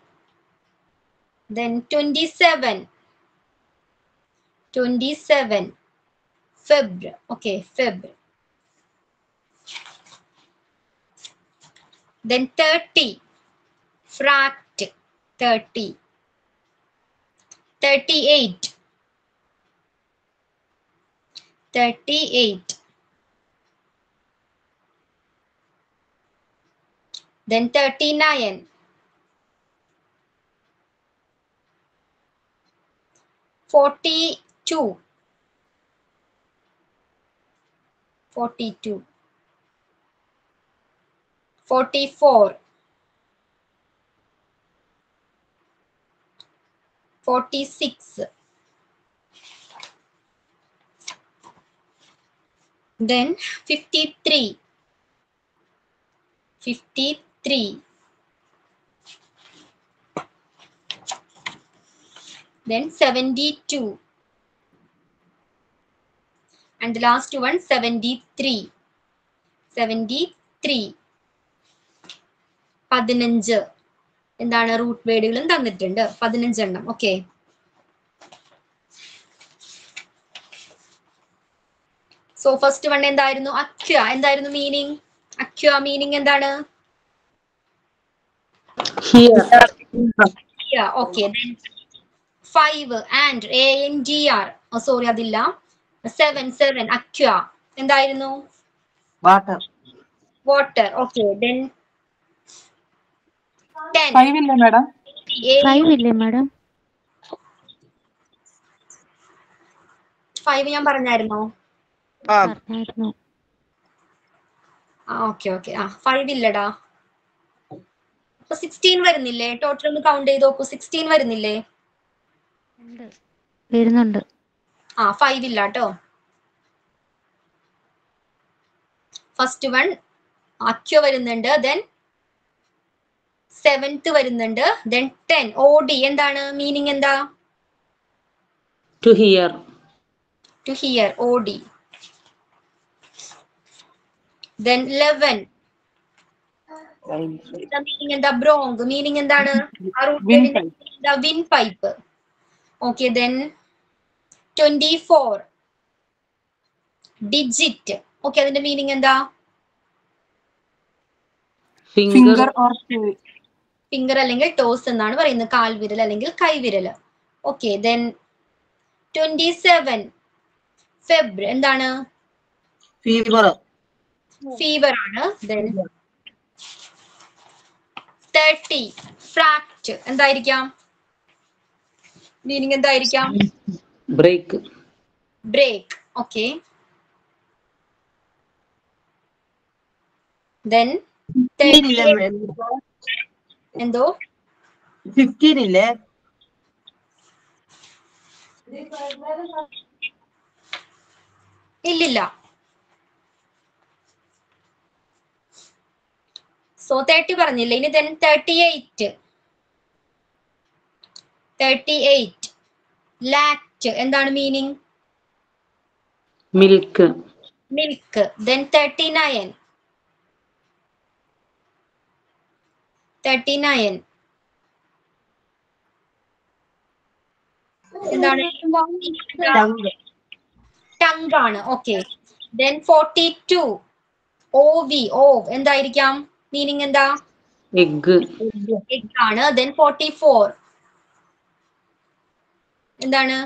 Then twenty-seven, twenty-seven, Feb. Okay, Feb. Then thirty, fract. thirty. thirty-eight, thirty-eight. Then thirty-nine, forty-two, forty-two, forty-four, forty-six, then fifty-three, fifty-three, then seventy-two, and the last one seventy-three, seventy-three. പതിനഞ്ച് എന്താണ്? Root വേർഡുകളും തന്നിട്ടുണ്ട്, പതിനഞ്ചെണ്ണം. Okay, so first one എന്തായിരുന്നു? Aqua. എന്തായിരുന്നു meaning? Aqua meaning എന്താണ്? Okay. Five, and, A N D R. Sorry, അതില്ല. Seven, seven, aqua എന്തായിരുന്നു? Water. Water. Okay. Then ten, five ഇല്ലേ മാഡം? ഫൈവ് ഇല്ലേ മാഡം? ഫൈവ് ഞാൻ പറഞ്ഞായിരുന്നോ? പറഞ്ഞായിരുന്നു. ആ ഓക്കെ ഓക്കെ ആ ഫൈവ് ഇല്ലടാ. അപ്പൊ സിക്സ്റ്റീൻ വരുന്നില്ലേ? ടോട്ടൽ ഒന്ന് കൗണ്ട് ചെയ്ത് നോക്കൂ. സിക്സ്റ്റീൻ വരുന്നില്ലേ? ഉണ്ട്, വരുന്നുണ്ട്. ആ ഫൈവ് ഇല്ല കേട്ടോ. ഫസ്റ്റ് വൺ അക്യോ വരുന്നുണ്ട്, ദെൻ സെവൻത്ത് വരുന്നുണ്ട്, ദെൻ ടെൻ. ഓഡി എന്താണ് മീനിങ്? എന്താ? To hear. To hear, audi. Then eleven meaning എന്താ? ബ്രോങ്ക്. മീനിങ് എന്താണ്? ആ root wind pipe. Okay, then twenty four digit. Okay, അതിന്റെ മീനിങ് എന്താ? ഫിംഗർ ഫിംഗർ അല്ലെങ്കിൽ ടോസ് എന്നാണ് പറയുന്നത്. കാൽവിരൽ അല്ലെങ്കിൽ കൈവിരൽ. Okay, then twenty seven febr എന്താണ്? ഫീവർ. ഫീവർ ആണ്. ദെൻ തേർട്ടി ഫ്രാക്റ്റ് എന്തായിരിക്കാം? മീനിങ് എന്തായിരിക്കാം? ബ്രേക്ക്. ബ്രേക്ക്. ഓക്കെ, ദെൻ എന്തോ ഫിഫ്റ്റീൻ ഇല്ലേ? ഇല്ലില്ല. സോ തേർട്ടി പറഞ്ഞില്ല. ഇനി then thirty eight thirty eight lact എന്താണ് meaning? Milk. Milk. Then thirty nine thirty nine എന്താണ്? ടങ് ആണ്. Okay, then forty two ovi ov എന്തായിരിക്കാം? മീനിങ് എന്താ? എഗ്. എഗ് ആണ്. ദെൻ ഫോർട്ടി ഫോർ എന്താണ്?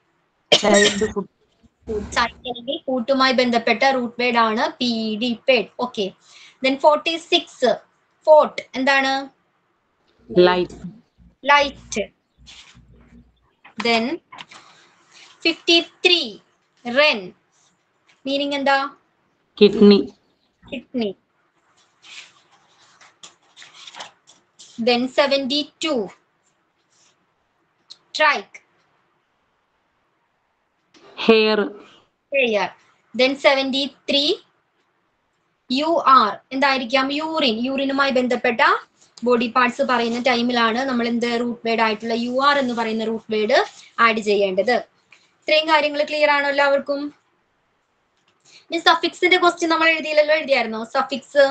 അല്ലെങ്കിൽ കൂട്ടുമായി ബന്ധപ്പെട്ട റൂട്ട് വേർഡ് ആണ് P D ped. Okay, then forty six phot എന്താണ്? Light. Light. Then fifty three ren meaning എന്താ? Kidney. Kidney. Then seventy-two trike hair. hair. Then seventy-three U R എന്തായിരിക്കാം? Urine. യൂറിനുമായി ബന്ധപ്പെട്ട ബോഡി പാർട്സ് പറയുന്ന ടൈമിലാണ് നമ്മൾ എന്ത് റൂട്ട് വേർഡ് ആയിട്ടുള്ള യു ആർ എന്ന് പറയുന്ന റൂട്ട് വേർഡ് ആഡ് ചെയ്യേണ്ടത്. ഇത്രയും കാര്യങ്ങൾ ക്ലിയർ ആണോ എല്ലാവർക്കും? ഇനി സഫിക്സിന്റെ ക്വസ്റ്റ്യൻ നമ്മൾ എഴുതിയില്ലല്ലോ? എഴുതിയായിരുന്നോ സഫിക്സ്?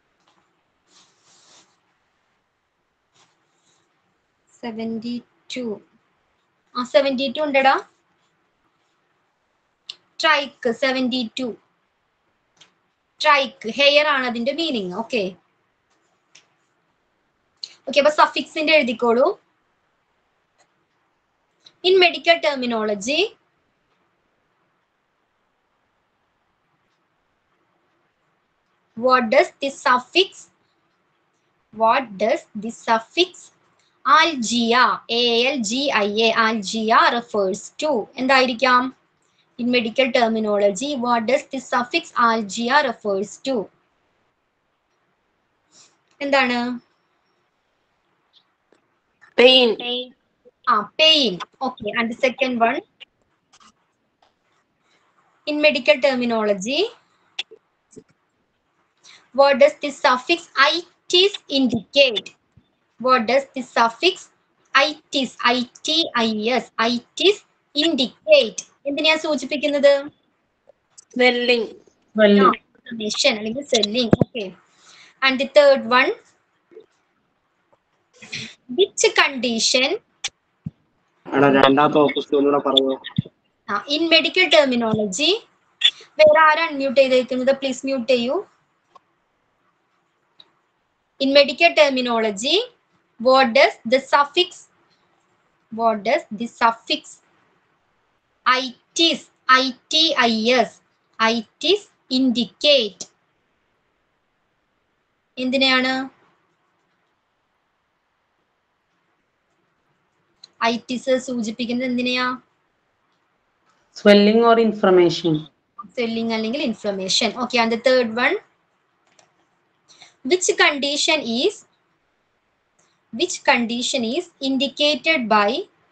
സെവന്റി ടു ആ സെവന്റി ടു ഉണ്ടടാ. Trich seventy two trich hair ആണ് അതിന്റെ മീനിങ്. ഓക്കെ ഓക്കെ അപ്പൊ സഫിക്സിന്റെ എഴുതിക്കോളൂ. In medical terminology what does the suffix what does the suffix algia a l g i a algia refers to എന്തായിരിക്കാം? in medical terminology what does the suffix algia refers to? എന്താണ്? Pain. ആ pain. Okay, and the second one in medical terminology what does the suffix itis indicate? What does the suffix itis itis itis indicate? എന്തിനെയാ സൂചിപ്പിക്കുന്നത്? Smelling. Inflammation അല്ലെങ്കിൽ swelling. Okay, and the third one which condition എടാ രണ്ടാമത്തെ opposite ഒന്നുകൂടെ പറയോ? in medical terminology വേറെ ആരാണ് mute ചെയ്തേക്കുന്നത്? പ്ലീസ് മ്യൂട്ട് ചെയ്യൂ. in medical terminology what does the suffix what does the suffix itis itis itis indicate? എന്തിനെയാണ് ഐറ്റിസ് സൂചിപ്പിക്കുന്നത്? എന്തിനെയാ? swelling or inflammation. swelling അല്ലെങ്കിൽ inflammation. Okay, and the third one which condition is which condition is indicated by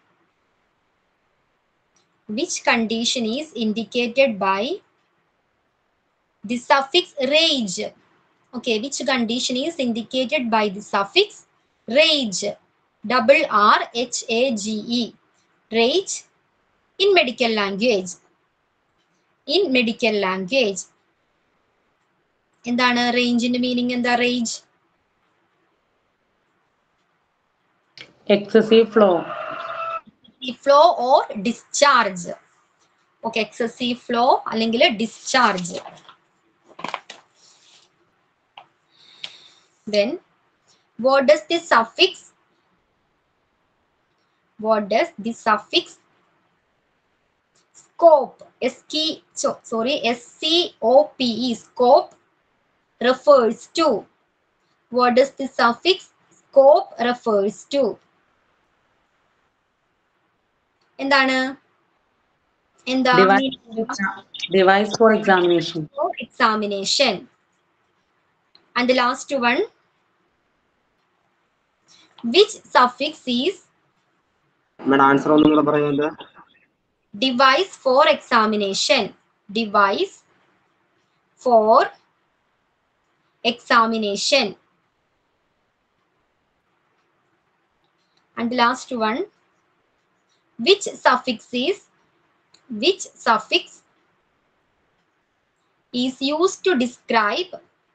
which condition is indicated by the suffix rage? Okay, which condition is indicated by the suffix rage? Double R H A G E. Rage in medical language. In medical language. എന്താണ് റേഞ്ചിന്റെ മീനിങ്? എന്താ range? excessive flow. Flow or discharge. Okay, excessive flow അല്ലെങ്കിൽ discharge. Then what does the suffix what does the suffix scope S K so, sorry S C O P E scope refers to? What does the suffix scope refers to? എന്താണ്? എന്താ? Device, device for examination. For examination. And the last one, which suffix is madam answer ഒന്നും കൂടെ പറയുന്നത്? device for examination? Device for examination. And the last one, which suffix is which suffix is used to describe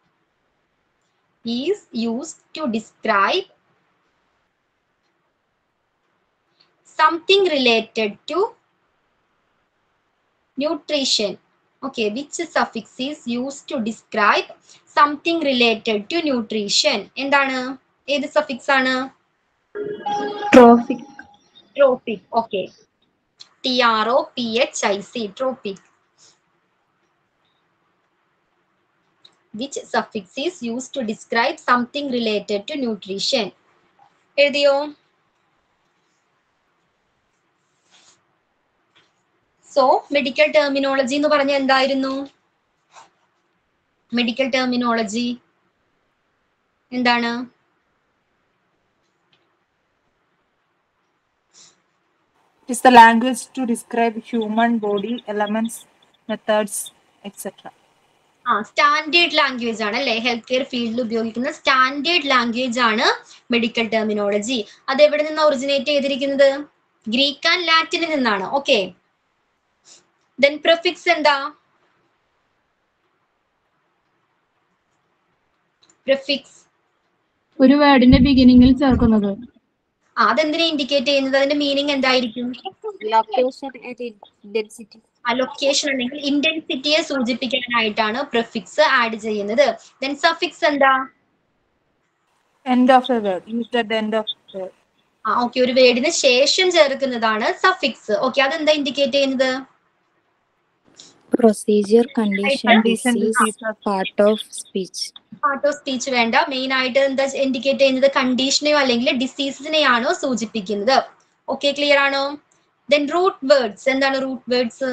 is used to describe something related to nutrition? Okay, which suffix is used to describe something related to nutrition? എന്താണ്? ഏത് suffix ആണ്? Trophic. Tropic. Okay. T R O P H I C. Tropic. Which suffix is used to describe something related to nutrition? എഴുതിയോ? So medical terminology എന്ന് പറഞ്ഞ എന്തായിരുന്നു? Medical terminology എന്താണ്? It is the language to describe human body, elements, methods, et cetera. ആ standard language ആണ് അല്ലെ? Health care ഫീൽഡിൽ ഉപയോഗിക്കുന്ന സ്റ്റാൻഡേർഡ് ലാംഗ്വേജ് ആണ് മെഡിക്കൽ ടെർമിനോളജി. അത് എവിടെ നിന്ന് ഒറിജിനേറ്റ് ചെയ്തിരിക്കുന്നത്? ഗ്രീക്ക് ആൻഡ് ലാറ്റിനിൽ നിന്നാണ്. ഓക്കെ. ദെൻ പ്രിഫിക്സ് എന്താ? പ്രിഫിക്സ് ഒരു വേർഡിന്റെ ബിഗിനിങ്ങിൽ ചേർക്കുന്നത്. ആ അതെന്തിനെ ഇൻഡിക്കേറ്റ് ചെയ്യുന്നത്? അതിന്റെ മീനിങ് എന്തായിരിക്കും? ആ ലൊക്കേഷൻ അല്ലെങ്കിൽ ഇന്റൻസിറ്റിയെ സൂചിപ്പിക്കാനായിട്ടാണ് പ്രിഫിക്സ് ആഡ് ചെയ്യുന്നത്. ദെൻ സഫിക്സ് എന്താ? End of a word. Used at the end of the word. ആ ഓക്കെ, ഒരു വേർഡിന് ശേഷം ചേർക്കുന്നതാണ് സഫിക്സ്. ഓക്കെ, അതെന്താ ഇൻഡിക്കേറ്റ് ചെയ്യുന്നത്? Procedure, condition, Condition, disease, disease or part of speech. Part of speech വേണ്ട. മെയിൻ ആയിട്ട് എന്താ ഇൻഡിക്കേറ്റ് ചെയ്യുന്നത്? കണ്ടീഷനെയോ അല്ലെങ്കിൽ ഡിസീസിനെയാണോ സൂചിപ്പിക്കുന്നത്. ഓക്കെ, ക്ലിയർ ആണോ? ദെൻ റൂട്ട് വേർഡ്സ് എന്താണ്? Root words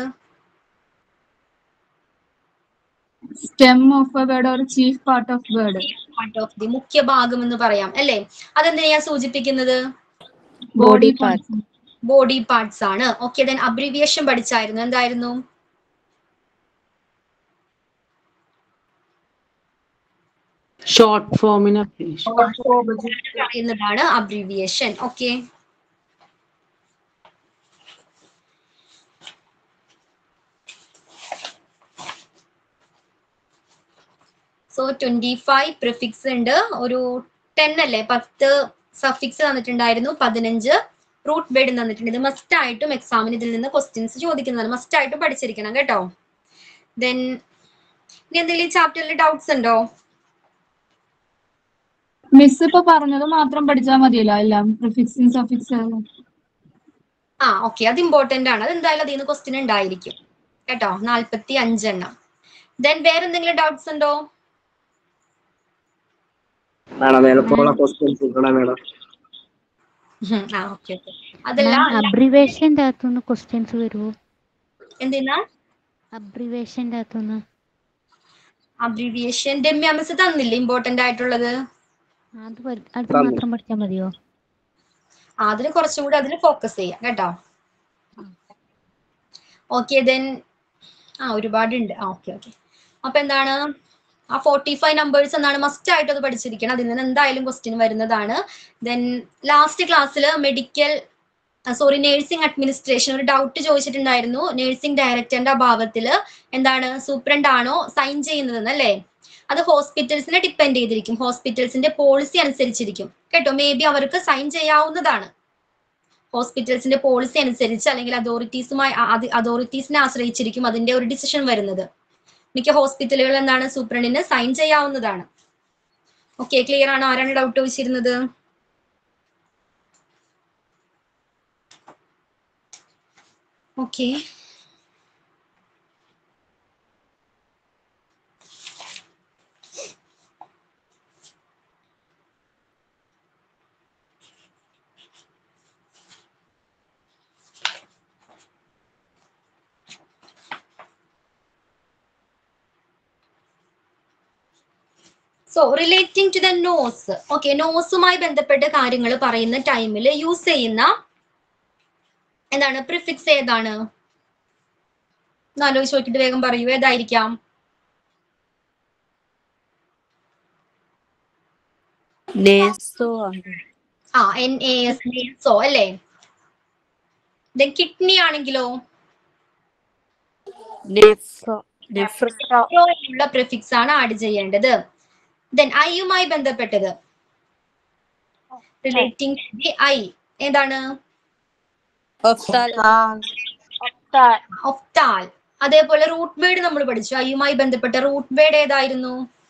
stem of a word or chief part of word. Part of the മുഖ്യ ഭാഗം എന്ന് പറയാം അല്ലെ? അതെന്തിനെയാ സൂചിപ്പിക്കുന്നത്? Body part. ബോഡി പാർട്സ് ആണ്. ഓക്കെ, ദെൻ അബ്രിവിയേഷൻ പഠിച്ചായിരുന്നു. എന്തായിരുന്നു? Short form in a finish. പറയുന്നതാണ് abbreviation. Okay, so twenty five prefix ഉണ്ട്. ഒരു ടെൻ അല്ലേ? പത്ത് സഫിക്സ് തന്നിട്ടുണ്ടായിരുന്നു, പതിനഞ്ച് റൂട്ട് വേർഡ് തന്നിട്ടുണ്ട്. ഇത് മസ്റ്റ് ആയിട്ടും എക്സാമിന് ഇതിൽ നിന്ന് ക്വസ്റ്റ്യൻസ് ചോദിക്കുന്നതാണ്. മസ്റ്റ് ആയിട്ടും പഠിച്ചിരിക്കണം കേട്ടോ. ദെൻ ഇനി എന്തെങ്കിലും ചാപ്റ്ററിൽ ഡൗട്ട്സ് ഉണ്ടോ? മിസ് ഇപ്പൊ പറഞ്ഞത് മാത്രം പഠിച്ചാൽ മതിയല്ലോ എല്ലാം, പ്രിഫിക്സും സഫിക്സും. ആ ഓക്കെ, അത് ഇമ്പോർട്ടന്റ് ആണ്. അത് എന്തായാലും അതിൽ നിന്ന് ക്വസ്റ്റ്യൻ ഉണ്ടായിരിക്കും കേട്ടോ. നാല്പത്തി അഞ്ചെണ്ണം. ദെൻ വേറെ എന്തെങ്കിലും ഡൗട്ട്സ് ഉണ്ടോ? മേഡം എളുപ്പമുള്ള ക്വസ്റ്റ്യൻസ് കിട്ടണേ മേഡം. ആ ഓക്കെ ഓക്കെ. അതല്ല, അബ്രിവേഷന്റെ അകത്തുനിന്ന് ക്വസ്റ്റ്യൻസ് വരുമോ? എന്തിനാ അബ്രിവേഷന്റെ അകത്തുനിന്ന് അബ്രീവിയേഷൻ ഡെമ്മി മിസ് തന്നില്ലേ ഇമ്പോർട്ടന്റ് ആയിട്ടുള്ളത്? അത് പഠി- അത് മാത്രം പഠിച്ചാൽ മതിയോ? ആ, അതിന് കുറച്ചും കൂടി അതിൽ ഫോക്കസ് ചെയ്യാം കേട്ടോ. ഓക്കെ ദെൻ ആ ഒരുപാടുണ്ട്. ആ ഓക്കെ ഓക്കെ. അപ്പൊ എന്താണ് ആ ഫോർട്ടി ഫൈവ് നമ്പേഴ്സ് എന്നാണ് മസ്റ്റ് ആയിട്ട് അത് പഠിച്ചിരിക്കണം. അതിൽ നിന്ന് എന്തായാലും ക്വസ്റ്റ്യൻ വരുന്നതാണ്. ദെൻ ലാസ്റ്റ് ക്ലാസ്സിൽ മെഡിക്കൽ സോറി നഴ്സിംഗ് അഡ്മിനിസ്ട്രേഷൻ ഒരു ഡൗട്ട് ചോദിച്ചിട്ടുണ്ടായിരുന്നു. നഴ്സിംഗ് ഡയറക്ടറിന്റെ അഭാവത്തിൽ എന്താണ് സൂപ്രണ്ട് ആണോ സൈൻ ചെയ്യുന്നതെന്ന് അല്ലേ? അത് ഹോസ്പിറ്റൽസിനെ ഡിപ്പെൻഡ് ചെയ്തിരിക്കും. ഹോസ്പിറ്റൽസിന്റെ പോളിസി അനുസരിച്ചിരിക്കും കേട്ടോ. മേ ബി അവർക്ക് സൈൻ ചെയ്യാവുന്നതാണ്. ഹോസ്പിറ്റൽസിന്റെ പോളിസി അനുസരിച്ച് അല്ലെങ്കിൽ അതോറിറ്റീസുമായി അതോറിറ്റീസിനെ ആശ്രയിച്ചിരിക്കും അതിന്റെ ഒരു ഡിസിഷൻ വരുന്നത്. മിക്ക ഹോസ്പിറ്റലുകൾ എന്താണ് സൂപ്രണ്ടിന് സൈൻ ചെയ്യാവുന്നതാണ്. ഓക്കെ, ക്ലിയർ ആണോ? ആരാണ് ഡൗട്ട് ചോദിച്ചിരുന്നത്? Okay, so relating to the nose. Okay, നോസുമായി ബന്ധപ്പെട്ട കാര്യങ്ങൾ പറയുന്ന ടൈമിൽ യൂസ് ചെയ്യുന്ന എന്താണ് പ്രിഫിക്സ് ഏതാണ്? ആലോചിച്ച് നോക്കിയിട്ട് വേഗം പറയൂ, ഏതായിരിക്കാം? നേസോ ആ എൻ എ എസ് നേസോ അല്ലേ? ദെൻ കിഡ്നി ആണെങ്കിലോ നെഫ്രോ നെഫ്രോ ഉള്ള പ്രിഫിക്സ് ആണ് ആഡ് ചെയ്യേണ്ടത്. ദെൻ ഐയുമായി ബന്ധപ്പെട്ടത് റിലേറ്റിംഗ് ടു ദി ഐ ഏതാണ്? ഒഫ്താൽ. അതേപോലെ റൂട്ട് വേർഡ് നമ്മൾ പഠിച്ചു. ഐയുമായി ബന്ധപ്പെട്ട റൂട്ട് വേർഡ് ഏതായിരുന്നു?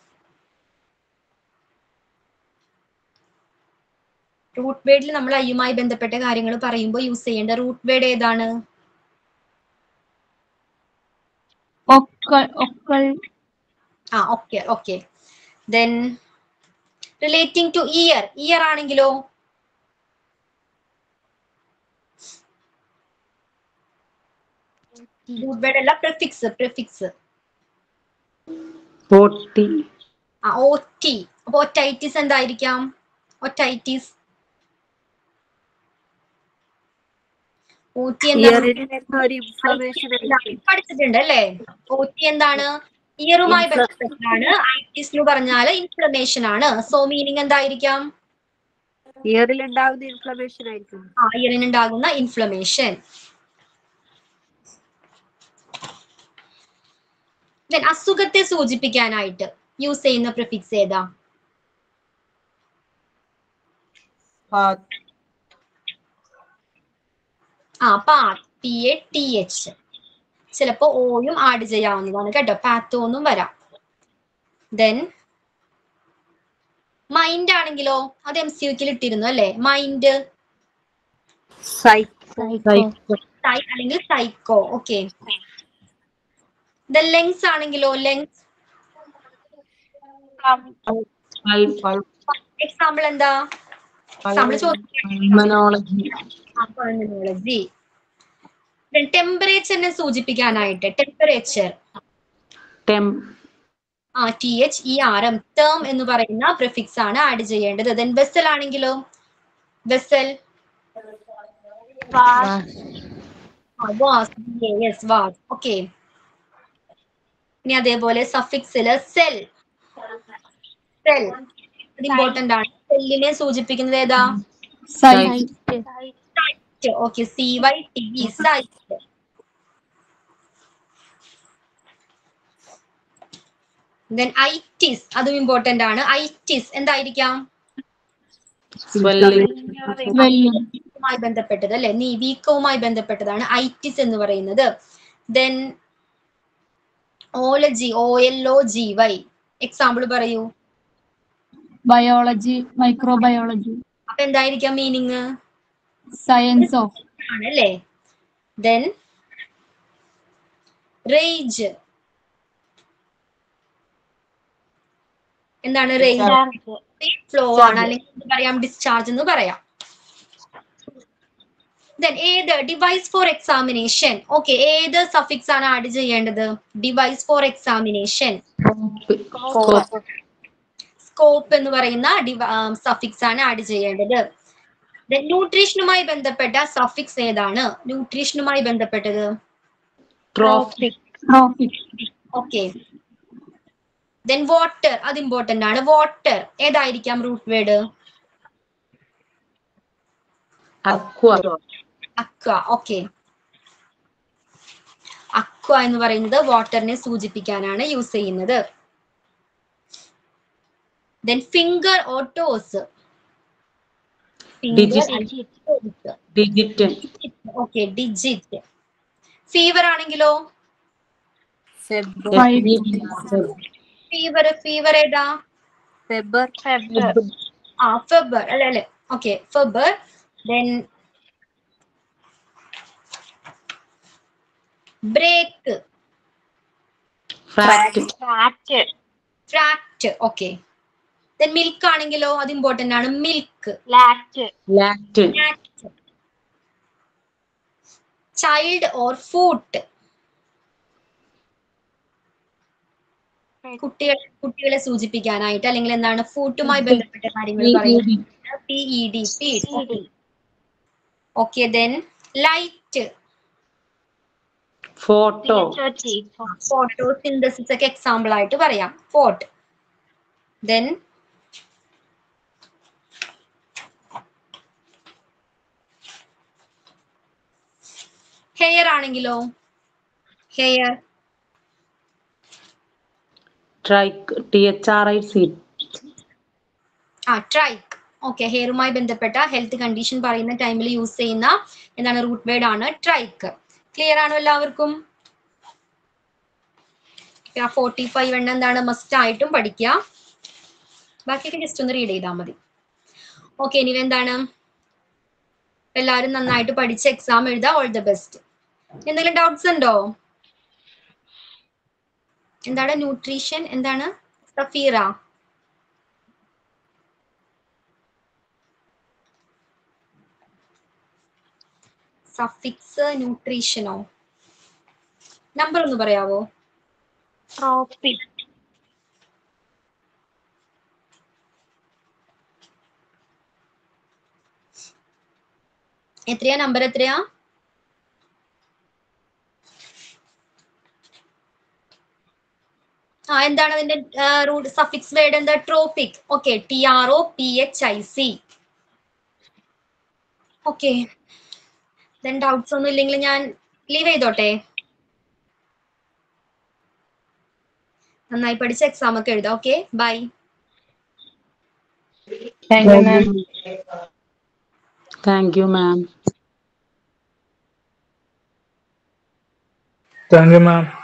റൂട്ട് വേർഡിൽ നമ്മൾ ഐയുമായി ബന്ധപ്പെട്ട കാര്യങ്ങൾ പറയുമ്പോൾ യൂസ് ചെയ്യേണ്ട റൂട്ട് വേർഡ് ഏതാണ്? ആ okay okay. Then relating to ear ear ആണെങ്കിലോ റൂട്ട് വേർഡ് അല്ല, പ്രിഫിക്സ് പ്രിഫിക്സ് ഓട്ടി. ആ ഓറ്റി. അപ്പൊ ഒറ്റൈറ്റിസ് എന്തായിരിക്കാം? ഒറ്റൈറ്റിസ് ഓറ്റി പഠിച്ചിട്ടുണ്ട് അല്ലേ? ഓറ്റി എന്താണ്? ഇയറുമായി ബന്ധപ്പെട്ടാണ്. ഐറ്റിസ് എന്ന് പറഞ്ഞാൽ ഇൻഫ്ലമേഷൻ ആണ്. സോ മീനിങ് എന്തായിരിക്കാം? ഇയറിൽ ഉണ്ടാകുന്ന ഇൻഫ്ലമേഷൻ ആയിരിക്കും. ആ ഇയറിനുണ്ടാകുന്ന ഇൻഫ്ലമേഷൻ. ദെൻ അസുഖത്തെ സൂചിപ്പിക്കാനായിട്ട് യൂസ് ചെയ്യുന്ന പ്രിഫിക്സ് ഏതാ? ആ path. P A T H. ചിലപ്പോ ഓയും ആഡ് ചെയ്യാവുന്നതാണ് കേട്ടോ. പാത്തോ എന്നും വരാം. ദെൻ മൈൻഡ് ആണെങ്കിലോ അത് എം സി യുക്കിൽ ഇട്ടിരുന്നു അല്ലെ? മൈൻഡ് അല്ലെങ്കിൽ സൈക്കോ. ഓക്കെ. ദെൻ ലെങ്സ് ആണെങ്കിലോ ലെങ്സ് എക്സാമ്പിൾ എന്താ? എക്സാമ്പിൾ ചോദിച്ചു. ടെമ്പറേച്ചറിനെ സൂചിപ്പിക്കാനായിട്ട് ടെമ്പറേച്ചർ ആ T H E R M therm എന്ന് പറയുന്ന പ്രിഫിക്സ് ആണ് ആഡ് ചെയ്യേണ്ടത്. ദെൻ വെസൽ ആണെങ്കിലോ വെസൽ ഓക്കെ. ഇനി അതേപോലെ സഫിക്സില് സെൽ സെൽ ഇമ്പോർട്ടന്റ് ആണ്. സെല്ലിനെ സൂചിപ്പിക്കുന്നത് ഏതാ? Okay, C Y T cyte. Then itis അതും ഇമ്പോർട്ടന്റ് ആണ്. ഐറ്റിസ് എന്തായിരിക്കാം? മായി ബന്ധപ്പെട്ടത് അല്ലെ? നീ വീക്കവുമായി ബന്ധപ്പെട്ടതാണ് ഐറ്റിസ് എന്ന് പറയുന്നത്. Then ology O L O G Y example പറയൂ. Biology, microbiology. അപ്പൊ എന്തായിരിക്കാം മീനിങ്? സയൻസ് ഓഫ് ആണല്ലേ? ദെൻ റേജ് എന്താണ്? റേജ് ഫ്ലോ ആണ്, അല്ലെങ്കിൽ പറയാം ഡിസ്ചാർജ് എന്ന് പറയാം. Then ഏത് ഡിവൈസ് ഫോർ എക്സാമിനേഷൻ? ഓക്കെ, ഏത് സഫിക്സ് ആണ് ആഡ് ചെയ്യേണ്ടത്? ഡിവൈസ് ഫോർ എക്സാമിനേഷൻ സ്കോപ്പ് എന്ന് പറയുന്ന സഫിക്സ് ആണ് ആഡ് ചെയ്യേണ്ടത്. ന്യൂട്രീഷനുമായി ബന്ധപ്പെട്ട സഫിക്സ് ഏതാണ്? ന്യൂട്രീഷനുമായി ബന്ധപ്പെട്ടത് ഓക്കെ. ദെൻ വാട്ടർ, അത് ഇമ്പോർട്ടന്റ് ആണ്. വാട്ടർ ഏതായിരിക്കാം root word? Aqua. Aqua. Okay, aqua എന്ന് പറയുന്നത് വാട്ടറിനെ സൂചിപ്പിക്കാനാണ് യൂസ് ചെയ്യുന്നത്. Then finger or toes? Digit. Okay, digit. Fever ആണെങ്കിലോ? ഫീവർ ഫീവർ ഏതാ? ഫെബർ. ആ ഫെബർ അല്ലെ അല്ലെ okay, febr. Then break, fract. Okay. Then milk ആണെങ്കിലോ? അത് ഇമ്പോർട്ടന്റ് ആണ്. Milk, lact. Child or foot? കുട്ടികൾ കുട്ടികളെ സൂചിപ്പിക്കാനായിട്ട്, അല്ലെങ്കിൽ എന്താണ് ഫൂട്ടുമായി ബന്ധപ്പെട്ട കാര്യങ്ങൾ പറയുന്നത്? P E D, feed. Okay. Then light, photo. Photosynthesis ഒക്കെ എക്സാമ്പിൾ ആയിട്ട് പറയാം. ഫോട്ട്. ദെൻ ഹെയർ ആണെങ്കിലോ? Hair trich. T H R I C. ആ ട്രൈക്ക്. ഓക്കെ, ഹെയറുമായി ബന്ധപ്പെട്ട ഹെൽത്ത് കണ്ടീഷൻ പറയുന്ന ടൈമിൽ യൂസ് ചെയ്യുന്ന എന്താണ് റൂട്ട് വേർഡ് ആണ് ട്രൈക്ക്. ക്ലിയർ ആണോ എല്ലാവർക്കും? ഫോർട്ടി ഫൈവ് എണ്ണം എന്താണ് മസ്റ്റ് ആയിട്ടും പഠിക്കുക. ബാക്കിയൊക്കെ ജസ്റ്റ് ഒന്ന് റീഡ് ചെയ്താൽ മതി. ഓക്കെ, ഇനി എന്താണ് എല്ലാവരും നന്നായിട്ട് പഠിച്ച് എക്സാം എഴുതുക. All the best. എന്തെങ്കിലും ഡൗട്ട്സ് ഉണ്ടോ? എന്താണ് ന്യൂട്രീഷൻ? എന്താണ് സഫീറ? സഫിക്സ് ന്യൂട്രീഷനോ? നമ്പർ ഒന്ന് പറയാവോ? എത്രയാ നമ്പർ? എത്രയാ? ആ എന്താണ് അതിന്റെ റൂട്ട് സഫിക്സ് വേർഡ്? എന്താ? Trophic. Okay, T R O P H I C. Okay. Then doubts ഒന്നും ഇല്ലെങ്കിൽ ഞാൻ ലീവ് ചെയ്തോട്ടെ. നന്നായി പഠിച്ച എക്സാം ഒക്കെ എഴുതാം. Okay, bye. Thank you ma'am. Thank you ma'am. Thank you ma'am.